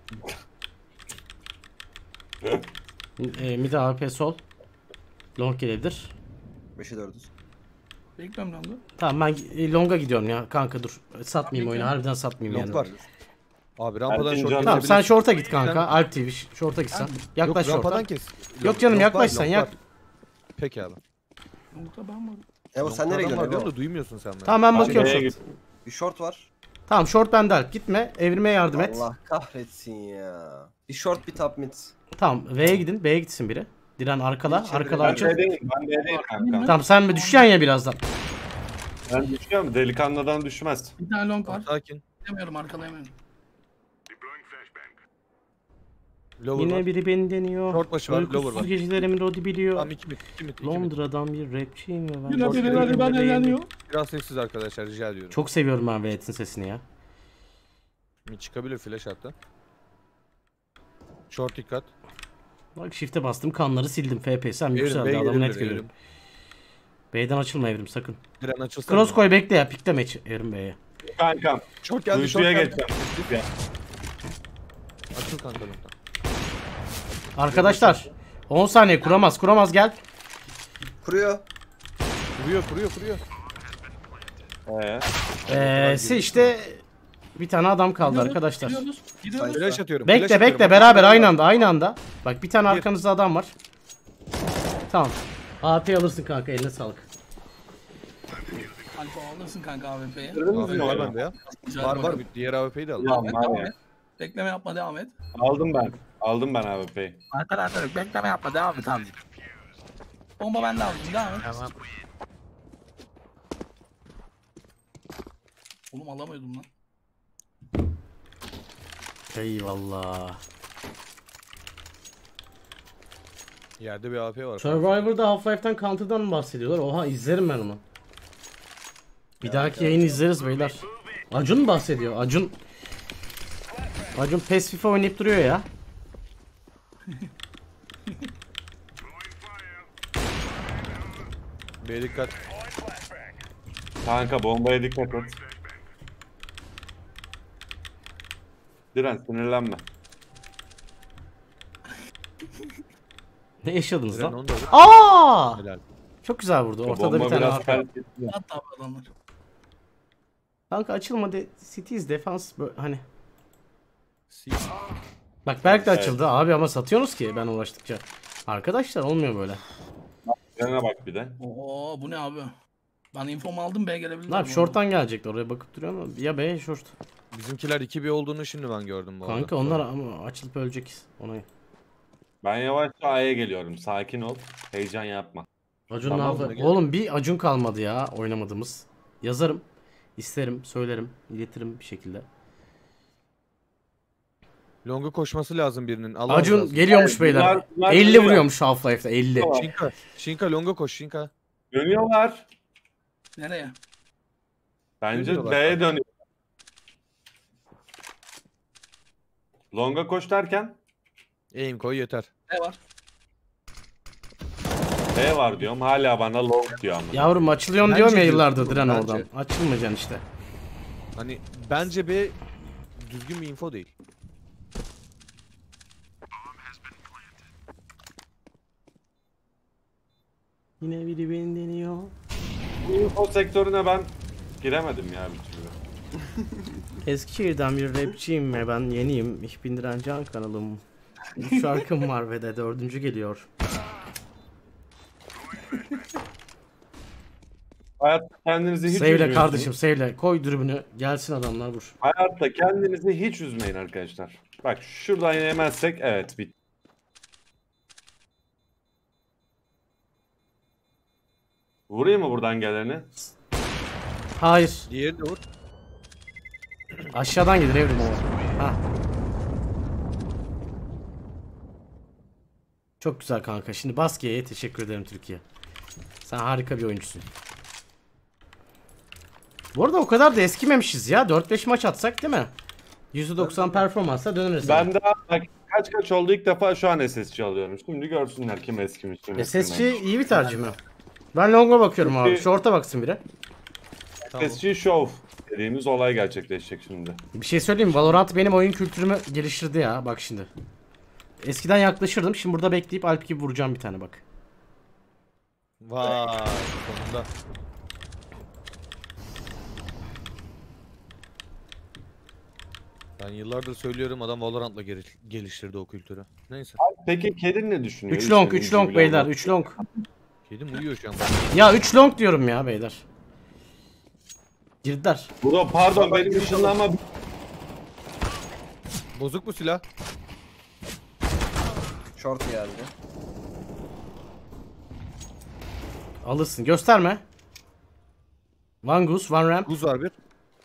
E, mid A P sol. Long gelebilir. beşe dördüz. Bekliyorum Long'u. Tamam, ben e, longa gidiyorum ya kanka, dur. Satmayayım oyunu, harbiden satmayayım Long yani. var. Abi rampadan Erkin short can- Tamam, sen kesebilirsin. short'a git kanka. Sen- Alp T V short'a git sen. Yaklaş Yok rampadan short'a. kes. Yok canım, Long yaklaş var, sen, long yak. var. Peki abi. Long'da ben varım. E bu sen nereye Long'dan var gidiyorsun? diyorum Ebo? da duymuyorsun sen beni. Tamam, ben Ben bakıyorum B'ye short. gittim. Bir short var. Tamam, short bende Alp, gitme. Evirmeye yardım et. Allah kahretsin ya. Bir short bir top mid. Tamam, V'ye gidin. B'ye gitsin biri. Diren arkala. İçeri Arkala Ben açıl. B'deyim. Ben B'deyim kanka. Tamam, sen mi düşeceksin ya birazdan. Ben düşüyorum. Delikanlıdan düşmez. Bir tane long var. Sakin. Demiyorum arkalayamıyorum. Lower Yine var. biri beni deniyor. Short başı var, lower Uykusuz var. gecelerimi Rodi biliyor. Tamam iki mid, iki mid, iki mid. Londra'dan bir rapçiyim ve ben. Yine Short biri gelebilir, hadi ben beğendim. eğleniyor. Biraz sessiz arkadaşlar rica ediyorum. Çok seviyorum ben V'nin sesini ya. Mid çıkabilir flash hatta. Short dikkat. Bak, shift'e bastım, kanları sildim. F P S'm Evrim, yükseldi, B'ye adamı net gelebilir, görüyorum. B'den açılma Evrim sakın. Diren açılsana. Cross koy, bekle ya, pikleme hiç Evrim B'ye. Kankam. Short geldi, short Uyuşuya geldi. geçeceğim. Açıl kanka long'dan. Arkadaşlar on saniye, kuramaz kuramaz gel. Kuruyor. Kuruyor, kuruyor, kuruyor. Ee, Eee si işte bir tane adam kaldı Gidiyoruz, arkadaşlar. Gidiyoruz. Gidiyoruz. Flash atıyorum. flash Bekle atıyorum. bekle, beraber aynı anda aynı anda. Bak, bir tane arkanızda adam var. Tamam. A P alırsın kanka, eline sağlık. Alfa alırsın kanka A W P'yi. Gördünüz mü Var oyunu? bende ya. Güzel Var var. bakalım. bir Diğer A W P'yi de al. Ya Devam et, var devam ya. et. Bekleme yapma devam et. Aldım ben. Aldım ben A W P'yi. Arkadaşlar bekleme yapma devam et abi. Bomba bende aldım devam et. Tamam. Oğlum alamıyordum lan. Eyvallah. Yerde bir A W P var. Survivor'da Half-Life'den Counter'dan mı bahsediyorlar? Oha, izlerim ben onu. Bir dahaki yayın izleriz beyler. Acun mu bahsediyor? Acun Acun PES FIFA oynayıp duruyor ya. B dikkat. Kanka bombaya dikkat et. Diren sinirlenme. Ne yaşadınız Diren lan? onu da alır. Aa! Helal. Çok güzel vurdu. Ortada Bomba bir tane biraz arka. kaliteli. Hatta adamlar. Kanka açılma de Cities defans böyle hani. C. Bak, Berk de Evet. açıldı abi ama satıyorsunuz ki ben uğraştıkça. Arkadaşlar olmuyor böyle. Diren'e bak bir de. Oo bu ne abi? Ben infomu aldım B gelebilir. Ne yap, short'tan gelecekti, oraya bakıp duruyor ama ya B short. Bizimkiler iki bir olduğunu şimdi ben gördüm bu arada. Kanka onlar ama açılıp ölecek ona. Ben yavaşça A'ya geliyorum. Sakin ol. Heyecan yapma. Acun Tamam, ne yapar? ona gel. Oğlum bir Acun kalmadı ya oynamadığımız. Yazarım, isterim, söylerim, iletirim bir şekilde. Long'a koşması lazım birinin. Allah Acun razı olsun. geliyormuş beyler. Bunlar- bunlar elli dönüyor. vuruyormuş Half-Life'da elli. Tamam. Şinka. Şinka Long'a koş Şinka. Dönüyorlar. Nereye? Bence Dönüyorlar. B'ye dönüyor. Longa koş derken Aim koy yeter. Ne var? B var diyorum. Hala bana long diyor ama. Yavrum açılıyorsun Bence diyorum ya diyorsun yıllardır oğlum, Diren bence. oradan. Açılmayacaksın işte. Hani bence B düzgün bir info değil. Yine biri beni deniyor. Bu info sektörüne ben giremedim ya bir türlü. Eskişehir'den bir rapçiyim ve ben yeniyim. Ich bin Diren Can kanalım. Üç şarkım var ve de dördüncü geliyor. Hayatta kendinizi hiç Sevle üzmüyorsunuz. kardeşim sevle. Koy dürbünü. Gelsin adamlar vur. Hayatta kendinizi hiç üzmeyin arkadaşlar. Bak şuradan yemezsek evet bit. Vurayım mı buradan geleni? Hayır. Diğeri de vur. Aşağıdan gidin evrim o. Ha. Çok güzel kanka. Şimdi Baskiye'ye teşekkür ederim Türkiye. Sen harika bir oyuncusun. Bu arada o kadar da eskimemişiz ya. dört beş maç atsak değil mi? yüzde doksan performansla döneriz. Ben daha bak, kaç kaç oldu ilk defa şu an S S C alıyorum. Şimdi görsünler kim eskimiş kim S S C iyi bir tercih mi? Ben long'a bakıyorum abi. Çünkü- Short'a baksın biri. S S C Show dediğimiz olay gerçekleşecek şimdi. Bir şey söyleyeyim mi? Valorant benim oyun kültürümü geliştirdi ya. Bak şimdi. Eskiden yaklaşırdım. Şimdi burada bekleyip Alp gibi vuracağım bir tane bak. Vay sonunda. Ben yıllardır söylüyorum adam Valorant'la geri- geliştirdi o kültürü. Neyse. Peki Kedin ne düşünüyor? üç long, Üç üç long long beyler, üç long. Kedim uyuyor şu an. Ya üç long diyorum ya beyler. Girdiler. Bu da pardon benim ışınlanma Bozuk bu silah. Short geldi. Alırsın. Gösterme. One goose, one ramp. Guz var bir.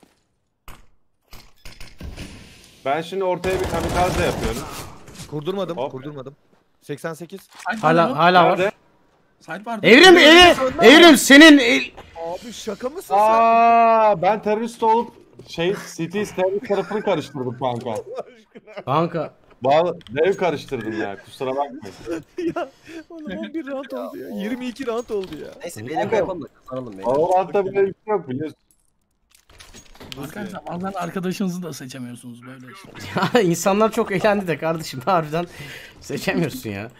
Ben şimdi ortaya bir kamikaze yapıyorum. Kurdurmadım, Hop. kurdurmadım. seksen sekiz. Side Hala var. hala var. Nerede? Side var. Evrim, evrim, evrim senin el... Abi şaka mısın sen? Aa, ben terörist olup şey Cities terörist tarafını karıştırdım kanka. Kanka. Bağlı dev karıştırdım ya kusura bakmayın. Ya oğlum on bir round oldu ya. yirmi iki round oldu ya. Neyse benim yapalım da kazanalım beyler. Valorant'ta böyle bir şey yok biliyorsun. Arkadaşlar bazen arkadaşınızı da seçemiyorsunuz böyle işte. Ya insanlar çok eğlendi de kardeşim. Harbiden seçemiyorsun ya.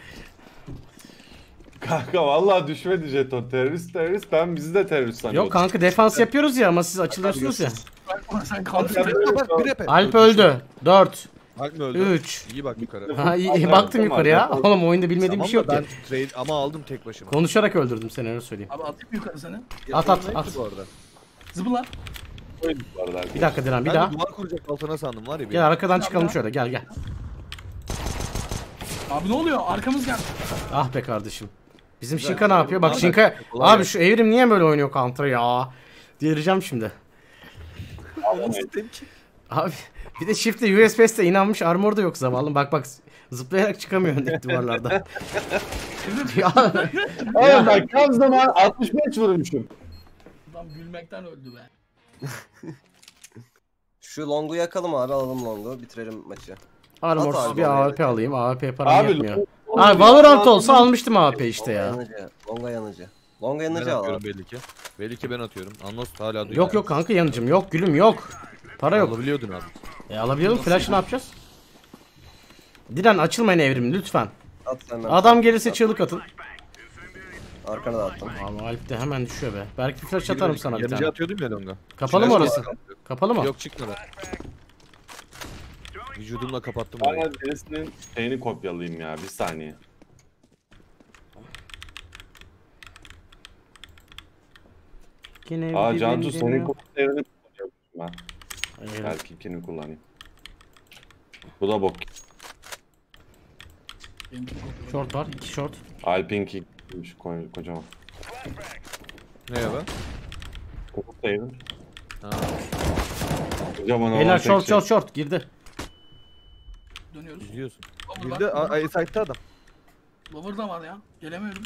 Kanka vallahi düşmedi jeton. Terörist terörist ben bizi de terörist sanıyordum. Yok kanka defans yapıyoruz ya ama siz açılıyorsunuz ya. Sen, sen Ben kaldır. böyle- Bak bir epe. Alp öldü. dört. Alp mi öldü? üç. İyi bak yukarı. Ha iyi, iyi baktım yukarıya. Oğlum oyunda bilmediğim Tamam bir şey da yok ben ya. trade ama aldım tek başıma. Konuşarak öldürdüm seni öyle söyleyeyim. Abi atayım yukarı seni. At, at, Yanımda at. hepsi bu arada. Zıbıla. Oyun bu arada Bir dakika Diren bir Ben daha. de duvar kuracak altına sandım var ya. Gel arkadan çıkalım şöyle gel gel. Abi ne oluyor? Arkamız geldi. Ah be kardeşim. Bizim Güzel, Şinka ne güzel. yapıyor? Bak Kolay Şinka gelsin, kolay abi gelsin. şu evrim niye böyle oynuyor Counter ya? Diyeceğim şimdi. Abi bir de shift'te U S B S'te inanmış armor da yok zavallım. Bak bak zıplayarak çıkamıyor öndeki duvarlarda. ya, Oğlum bak tam zaman altmış beş vurmuşum. Adam gülmekten öldü be. Şu longu yakalım abi, alalım longu, bitirelim maçı. armor At abi, bir oraya. A W P alayım. A W P param Abi yetmiyor. long- Abi Valorant olsa almıştım A W P işte Longa ya. yanıcı, longa yanıcı. Longa Ben yanıcı al atıyorum abi. belli ki. Belli ki ben atıyorum. Anlos hala duyuyor. Yok yok kanka yanıcım yok gülüm yok. Para yok. Alabiliyordun abi. E alabiliyorum flash'ı ne yapacağız? Diren açılmayın evrim lütfen. At sen ben. Adam gelirse çığlık atın. Arkana da attım. Abi Alp de hemen düşüyor be. Belki flash atarım sana bir Yanıcı tane. atıyordum ya longa. Kapalı mı Flash orası? yok. Kapalı mı? Yok çıkmadı. Vücudumla kapattım Ben orayı. birisinin şeyini kopyalayayım ya bir saniye. Yine Aa bir Cantu beni senin deniyor. kopyalarını kullanıyorum ben. Hayır. Belki ikini kullanayım. Bu da bok. Benim Short var. iki short. Alpinki ko kocaman. Ne ya be? Kopuk sayılır. Ha. Kocaman olan Beyler tek short şey. short short girdi. dönüyoruz. İzliyorsun. Lower Bir de var. A site'ta adam. Lower da var ya. Gelemiyorum.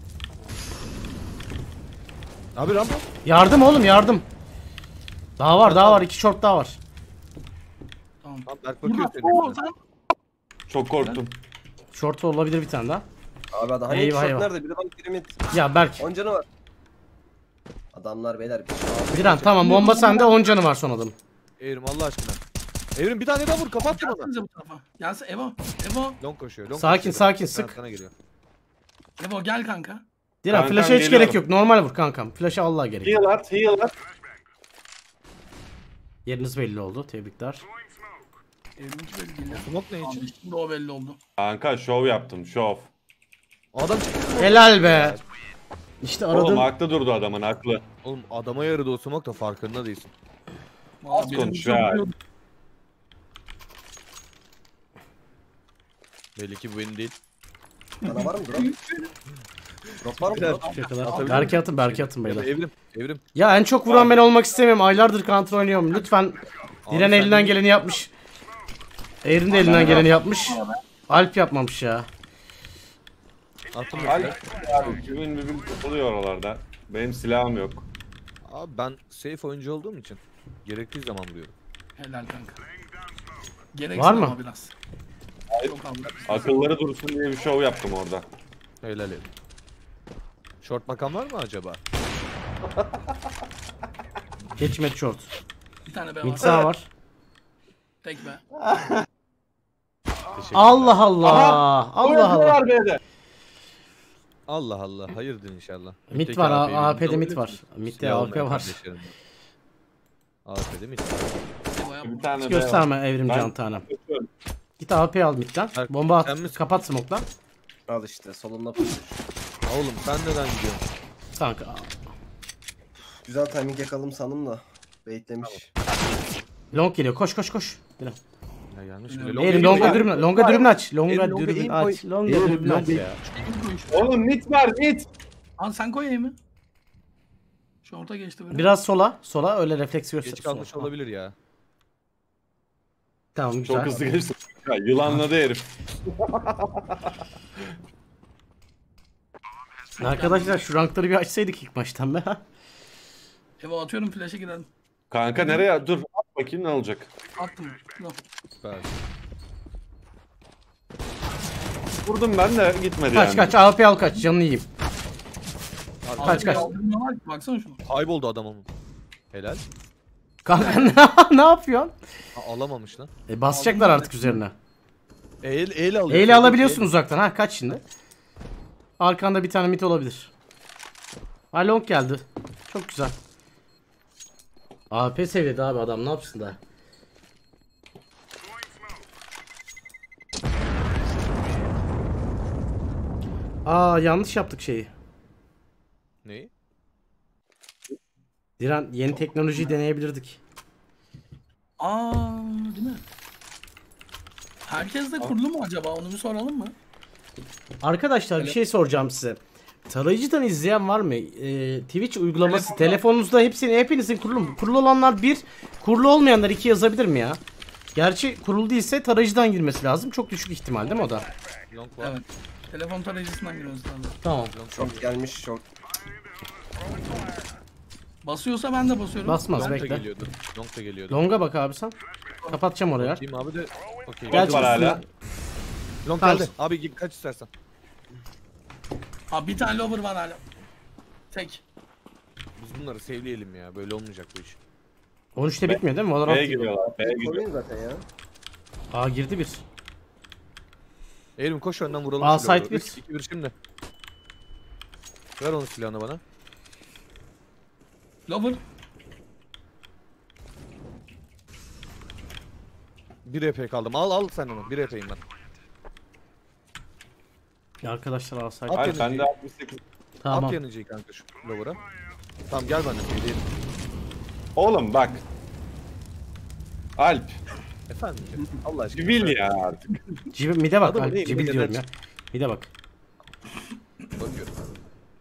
Abi rampa. Yardım oğlum yardım. Daha var daha var. iki short daha var. Tamam. Abi Berk bakıyor Burada. senin. Oo, yüzüne. sen. Çok korktum. Short olabilir bir tane daha. Abi adam hani Eyvah, short eyvah. nerede? Biri bak, biri mid. Ya Berk. on canı var. Adamlar beyler. Diren tamam bomba sende on canı var son adamın. Evrim Allah aşkına. Evrim bir tane daha vur kapattın onu. Gelsenize bu tarafa. Gelse Evo. Evo. Long koşuyor. Long Sakin, koşuyor. sakin, Bir tane sık. Sana geliyor. Evo gel kanka. Diren Kankam flash'a hiç geliyorum. gerek yok. Normal vur kankam. Flash'a Allah gerek yok. Heal at, heal at. Yeriniz belli oldu. Tebrikler. Evrimci belli değil ya. Smoke ne Abi için? şimdi o belli oldu. Kanka şov yaptım, şov. Adam Helal be. İşte Oğlum aradığım... haklı durdu adamın, haklı. Oğlum adama yaradı o smoke da farkında değilsin. Vallahi benim konuş çok ya. biliyordum. Belli ki bu benim değil. Bana var mı drop? Drop var mı Birer. drop? Şakalar. Atabilir Berke atın, Berke atın Ya da beyler. evrim. Evrim. Ya en çok vuran ben olmak istemiyorum. Aylardır counter oynuyorum. Lütfen. Diren sen elinden de- geleni yapmış. Erin de elinden geleni yapmış. Alp yapmamış ya. Attım Al mı? abi, kimin mübin tutuluyor oralarda. Benim silahım yok. Abi ben safe oyuncu olduğum için gerektiği zaman vuruyorum. Helal kanka. Gereksiz Var mı? ama biraz. Yok abi. Akılları dursun diye bir şov yaptım orada. Helal et. Short bakan var mı acaba? Geçmet short. Bir tane B Mid var. sağ var. Tek be. Teşekkür Allah Allah. Allah Allah. Var B'de. Allah Allah. Hayırdır inşallah. Mid Mitteki var. A P 'yi A P'de olabilir mid var. mi? Mid'de Silah A P olmayan var. kardeşlerim. A P'de mid. Bayağı Bir vurdu. tane B var. Gösterme Evrim Ben- Can tanem. Git A P al midden. Berk, Bomba sen at. misin? Kapat smoke'la. Al işte solunda push. Oğlum sen neden gidiyorsun? Kanka. Güzel timing yakaladım sandım da. Baitlemiş. Long geliyor. Koş koş koş. Diren. Ya yanlış Long bile. Erin Long longa dürbün longa dürbün aç. Longa Erin longa dürbün aim aç. koy. Longa Erin dürbün longa aç aim. ya. Eğimi koy şu. Oğlum mit var, mit. Al sen koy eğimi. Şu orta geçti böyle. Biraz sola. Sola öyle refleks göster. Geç kalmış Sola. olabilir ya. Tamam güzel. Çok hızlı geçti. Ya, yılanladı herif. Arkadaşlar şu rankları bir açsaydık ilk baştan be. Eve atıyorum flash'e gidelim. Kanka nereye? Dur at bakayım ne olacak. Attım. Yok. Süper. Vurdum ben de gitmedi Kaç yani. kaç A P al kaç canını yiyeyim. Abi, Kaç, kaç. Aldırma var ki, baksana şunu. Kayboldu adam onun. Helal. Kanka ne- ne yapıyorsun? Ha, alamamış lan. E, basacaklar artık üzerine. El, el alıyor. Eyle alabiliyorsun uzaktan. Ha kaç şimdi? Arkanda bir tane mit olabilir. Ha long geldi. Çok güzel. A P seviyede abi adam ne yapsın da. Aa yanlış yaptık şeyi. Neyi? Diren yeni teknolojiyi deneyebilirdik. Aa, değil mi? Herkes de kurulu mu acaba? Onu bir soralım mı? Arkadaşlar bir şey soracağım size. Tarayıcıdan izleyen var mı? Ee, Twitch uygulaması Telefonda. telefonunuzda hepsini hepinizin kurulu mu? Kurulu olanlar bir, kurulu olmayanlar iki yazabilir mi ya? Gerçi kurulu değilse tarayıcıdan girmesi lazım. Çok düşük ihtimal değil mi o da? Long var. Evet. Telefon tarayıcısından giriyoruz lazım. Tamam. Long Short gelmiş short. Basıyorsa ben de basıyorum. Basmaz Long da bekle. geliyordu. Long da geliyordu. Longa bak abi sen. Kapatacağım oraya. Bakayım abi de. Okey. Gel var hala. üstüne. Long Tamam. geldi. Abi git kaç istersen. Abi bir tane lover var hala. Tek. Biz bunları sevleyelim ya. Böyle olmayacak bu iş. on üçte bitmiyor değil mi? Valorant B'ye gibi. gidiyorlar. B'ye gidiyor. Koruyun zaten ya. Aa girdi bir. Elim koş önden vuralım. Aa, şu side lower'ı. bir. üç, iki, bir şimdi. Ver onun silahını bana. Lover. bir E P kaldım. Al al sen onu. bir E P'yim ben. Ya arkadaşlar alsaydı. At Hayır yanıcıyı. bende altmış sekiz. Tamam. At yanıcıyı kanka şu lower'a. Tamam gel benden. Hediyelim. Oğlum bak. Alp. Efendim. Allah aşkına. Bir bil ya artık. Cibi, mide bak. Adamı Alp, değil, cibil mide diyorum net. ya. Mide bak. Bakıyorum abi.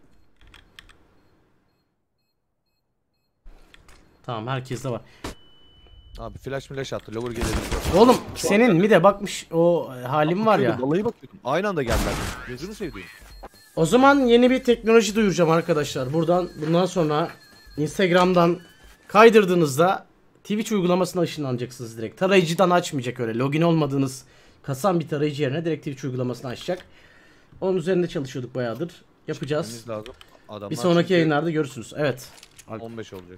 Tamam herkeste var. Abi flash flash attı. Lower gelebilir. Oğlum senin mide bakmış o e, halim var ya. Vallahi bakıyordum. Aynı anda geldiler. Gözünü sevdiğim. O zaman yeni bir teknoloji duyuracağım arkadaşlar. Buradan bundan sonra Instagram'dan kaydırdığınızda Twitch uygulamasına ışınlanacaksınız direkt. Tarayıcıdan açmayacak öyle. Login olmadığınız kasan bir tarayıcı yerine direkt Twitch uygulamasını açacak. Onun üzerinde çalışıyorduk bayağıdır. Yapacağız. Temiz lazım. Adamlar Bir sonraki çünkü yayınlarda görürsünüz. Evet. on beş olacak.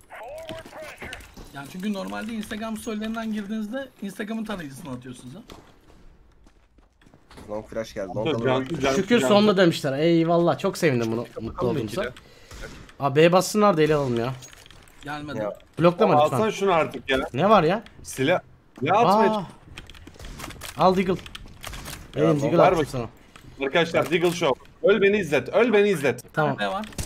Yani çünkü normalde Instagram storylerinden girdiğinizde Instagram'ın tarayıcısını atıyorsunuz ha. Long flash geldi. Long Dur, alır. Cansu, Cansu, Şükür Cansu. sonunda demişler. Eyvallah. Çok sevindim bunu mutlu Bakalım olduğumuza. ikili. Abi B'ye bassınlar da ele alalım ya. Gelmedi. Ya. Bloklama Alsan lütfen. şunu artık ya. Ne var ya? Silah. Ne atmaya Aa. Al Deagle. Benim Deagle ver attım bakayım. sana. Arkadaşlar Deagle Show. Öl beni izlet. Öl beni izlet. Tamam. Ne var?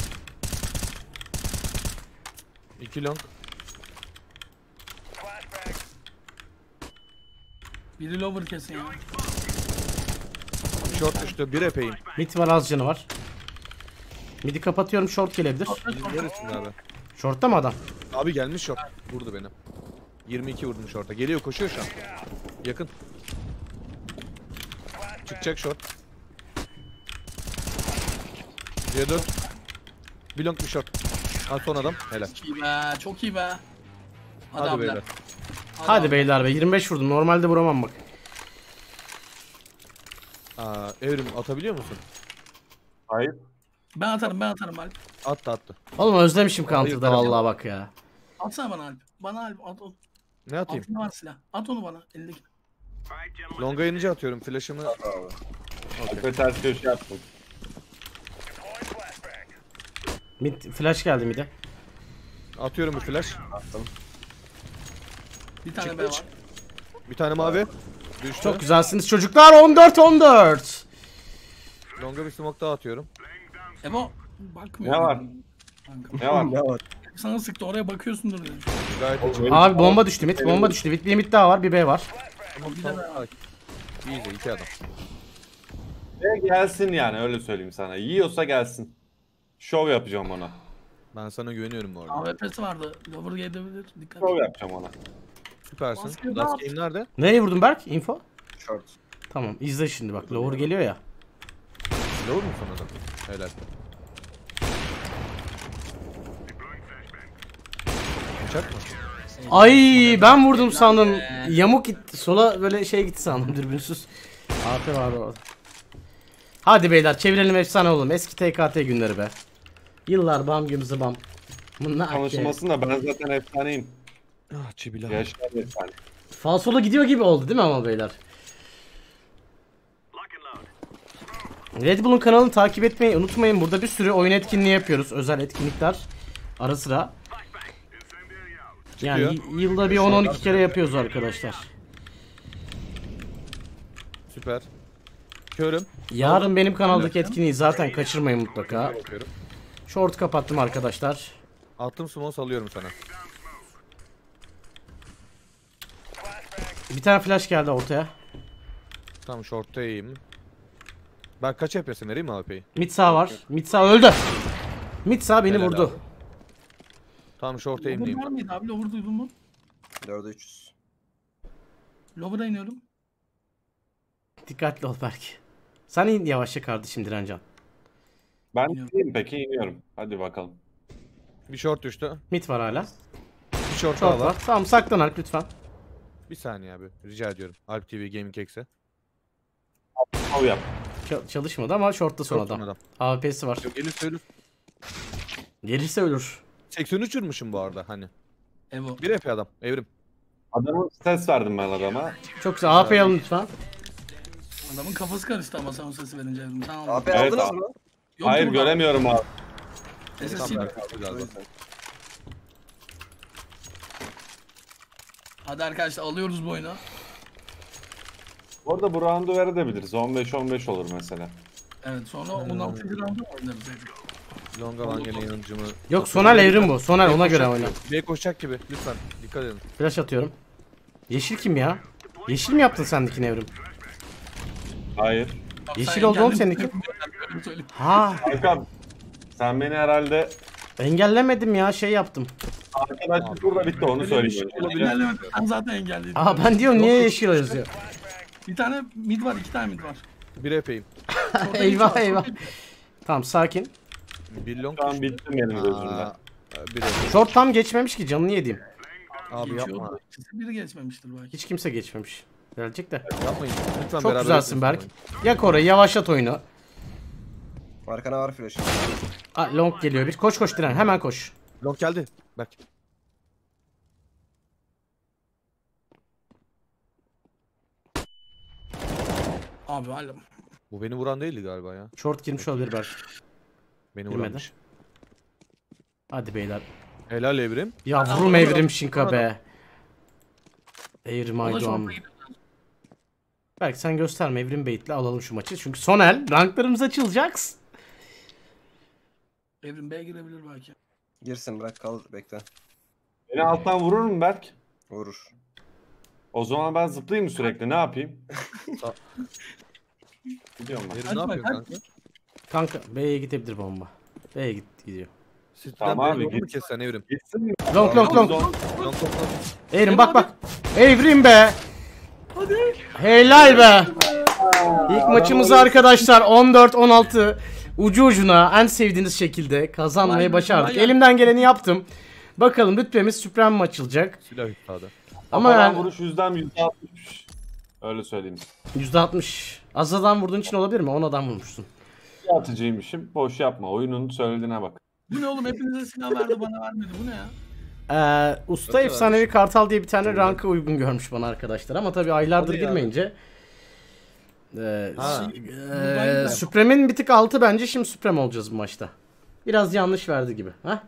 İki long. Biri lower kesin ya. Short düştü. Bir epeyim. Mid var, az canı var. Mid'i kapatıyorum, short gelebilir. Neresin abi? Short'ta mı adam? Abi gelmiş short. Vurdu beni. yirmi iki vurdum short'a. Geliyor, koşuyor şu an. Yakın. Çıkacak short. C dört. Bir long bir short. Ha, son adam. Helal. Çok iyi be. Çok iyi be. Hadi, Hadi abiler. beyler. Hadi abi. beyler be, yirmi beş vurdum. Normalde vuramam bak. Aa, Evrim atabiliyor musun? Hayır. Ben atarım ben atarım Alp. Attı attı. Oğlum özlemişim Counter'da Hayır, vallahi bak ya. Atsana bana Alp. Bana Alp at onu. Ne atayım? Altında var silah. At onu bana. Elindeki. Longa inince atıyorum. Flash'ımı. Alpe ters köşe yaptım. Mid flash geldi mid'e. Atıyorum bir flash. Bir tane Çık, B var. çık. Bir tane mavi. Düştü. Çok güzelsiniz çocuklar. on dört on dört. Longa bir smoke daha atıyorum. Ebo. Bakmıyor. Ne var? Kanka. Ne var? Ne var? Sana sıktı oraya bakıyorsundur dedim. Gayet iyi. Abi bomba düştü mid. Bomba düştü. Mid, bir mid daha var. Bir B var. Ama bir de B var. İyice iki adam. Ve gelsin yani, öyle söyleyeyim sana. Yiyorsa gelsin. Şov yapacağım ona. Ben sana güveniyorum bu arada. A W P'si vardı. Lower gelebilir. Dikkat. Şov yapacağım ona. Süpersin. Baskı Last dağıt. game nerede? Nereye vurdun Berk? Info? Short. Tamam, izle şimdi bak. Lower geliyor ya. Lower mu son adam? Helal. Uçak mı? Ay ben vurdum sandım. Yamuk gitti. Sola böyle şey gitti sandım, dürbünsüz. A P var orada. Hadi beyler çevirelim, efsane oğlum. Eski T K T günleri be. Yıllar bam güm zıbam. Bunlar Konuşmasın da ben zaten efsaneyim. Ah çibila. Yaşlar efsane. falsolu gidiyor gibi oldu değil mi ama beyler? Red Bull'un kanalını takip etmeyi unutmayın. Burada bir sürü oyun etkinliği yapıyoruz. Özel etkinlikler. Ara sıra. Yani y- yılda bir on on iki kere yapıyoruz arkadaşlar. Süper. Körüm. Yarın benim kanaldaki etkinliği zaten kaçırmayın mutlaka. Bakıyorum. Short kapattım arkadaşlar. Attım smoke salıyorum sana. Bir tane flash geldi ortaya. Tam short'ta iyiyim. Ben kaç yapıyorsun, vereyim mi A P'yi? Mid sağ var. Mid sağ öldü. Mid sağ beni Helal vurdu. abi. Tam short'ta Lower var iyiyim. mıydı abi? Lower duydun mu? dörde üç yüz. Lower'a iniyorum. Dikkatli ol Berk. Sen in yavaşça kardeşim Direncan. Ben İniyorum. iyiyim peki, iniyorum. Hadi bakalım. Bir short düştü. Mid var hala. Bir short daha Short var. var. Tamam saklan Alp lütfen. Bir saniye abi. Rica ediyorum. Alp T V Gaming X'e. Şov yap. Ç- çalışmadı ama short'ta son Short adam. adam. A W P'si var. Yok, Elif ölür. Gelirse ölür. seksen üç vurmuşum bu arada hani. Evo. Bir epey adam. Evrim. Adamın ses verdim ben adama. Çok güzel. A W P'yi alın lütfen. Adamın kafası karıştı ama sen o sesi verince. Evrim. Tamam. A P Evet, aldınız abi. mı? Yok Hayır, burada. göremiyorum abi. S S Tam C. Berk aldı galiba. Hadi arkadaşlar alıyoruz bu oyunu. Bu arada bu roundu verebiliriz. on beş on beş olur mesela. Evet sonra on altıncı round'u oynarız. Longa van gene yanıcımı. Yok Sonal evrim bu. Sonal ona göre oyna. B koşacak gibi. Lütfen dikkat edin. Flash atıyorum. Yeşil kim ya? Yeşil mi yaptın sendikini evrim? Hayır. Bak, Yeşil sen oldu oğlum engelledin. seninki. Öyle söyleyeyim. Ha, Kankam sen beni herhalde engellemedim ya, şey yaptım. arkadaşlık burada bitti, onu söyleyeyim. Engellemedim. Sen zaten engelledin. Aa ben diyorum niye yeşil yazıyor? Bir tane mid var, iki tane mid var. Bir epeyim. Orada Eyvah, üç var, eyvah. çok iyi. Tamam sakin. Bir long Şu an düştü. bittim benim gözümde. Aa, bir epey. Short tam geçmemiş ki, canını yediğim. Abi Geçiyor. yapma. İkisi biri geçmemiştir belki. Hiç kimse geçmemiş. Gelecek de. Yapmayın. Lütfen Çok beraber güzelsin Berk. yapmayın. Yak orayı, yavaşlat oyunu. Arkana var flash. Aa, long geliyor bir. Koş koş Diren, hemen koş. Long geldi. Berk. Abi hala. Bu beni vuran değildi galiba ya. Short girmiş olabilir belki. Beni Girmedi. vuranmış. Hadi beyler. Helal Evrim. Yavrum Evrim Şinka be. Evrim Aydoğan. Belki sen gösterme, Evrim Beyt'le alalım şu maçı. Çünkü son el ranklarımız açılacak. Evrim B'ye girebilir belki. Girsin bırak kal bekle. Beni alttan vurur mu Berk? Vurur. O zaman ben zıplayayım mı sürekli? Ne yapayım? Gidiyorum ben. Evrim Hadi ne bak, yapıyorsun hadi. kanka? Kanka B'ye gidebilir bomba. B'ye git gidiyor. Sitten Tamam abi, beni doğru mu git. kessen Evrim? Gitsin mi? Long long long. Long long long. Evrim bak bak. Evrim be. Helal be. İlk maçımızı arkadaşlar on dört on altı ucu ucuna en sevdiğiniz şekilde kazanmayı Vay, başardık. vay. Elimden geleni yaptım. Bakalım rütbemiz Süprem mi açılacak? Silah üstadı. Ama Ama yani vuruş yüzden yüzde altmış. Öyle söyleyeyim. yüzde altmış. Az adam vurduğun için olabilir mi? on adam vurmuşsun. Bir atıcıymışım. Boş yapma. Oyunun söylediğine bak. Bu ne oğlum, hepinize silah verdi bana vermedi, bu ne ya? Ee, Usta Nasıl Efsanevi Kartal diye bir tane ranka uygun görmüş bana arkadaşlar. Ama tabii aylardır Hadi ya. girmeyince. Ee, Ha. e, Suprem'in bir tık altı bence. Şimdi Suprem olacağız bu maçta. Biraz yanlış verdi gibi. Ha?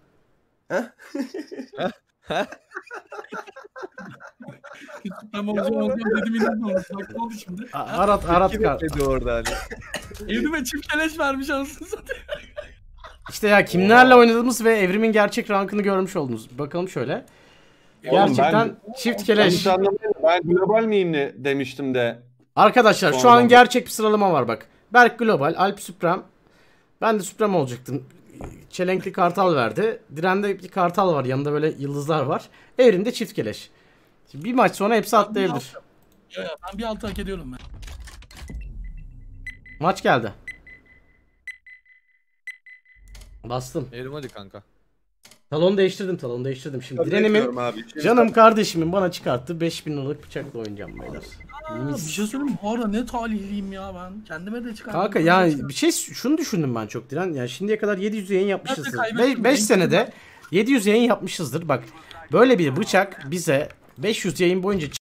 Tamam olacağım olacağım dedim, inanmadım. Bak ne oldu şimdi? A- Arat Arat Kim kart. dedi orada hani? Evrime çift keleş vermiş anasını satayım. İşte ya kimlerle oynadığımız ve Evrim'in gerçek rankını görmüş oldunuz. Bakalım şöyle. Gerçekten ben- çift Yanlış keleş. anlamayın. Ben global miyim ne demiştim de. Arkadaşlar şu Sonradan an bak. gerçek bir sıralama var bak. Berk Global, Alp Suprem. Ben de Suprem olacaktım. Çelenkli Kartal verdi. Diren'de bir Kartal var. Yanında böyle yıldızlar var. Evrim'de çift keleş. Şimdi bir maç sonra hepsi atlayabilir. Ya ya ben bir altı hak ediyorum ben. Maç geldi. Bastım. Evrim hadi kanka. Talonu değiştirdim, talonu değiştirdim. Şimdi Bekliyorum Diren'imin abi. canım kardeşimin bana çıkarttı. beş bin liralık bıçakla oynayacağım beyler. Aa, bir şey söyleyeyim mi? Bu arada ne talihliyim ya ben. Kendime de çıkardım. Kanka yani bir şey şunu düşündüm ben çok Diren. Yani şimdiye kadar yedi yüz yayın yapmışızdır. kaybettim. beş senede yedi yüz yayın yapmışızdır. Bak böyle bir bıçak bize beş yüz yayın boyunca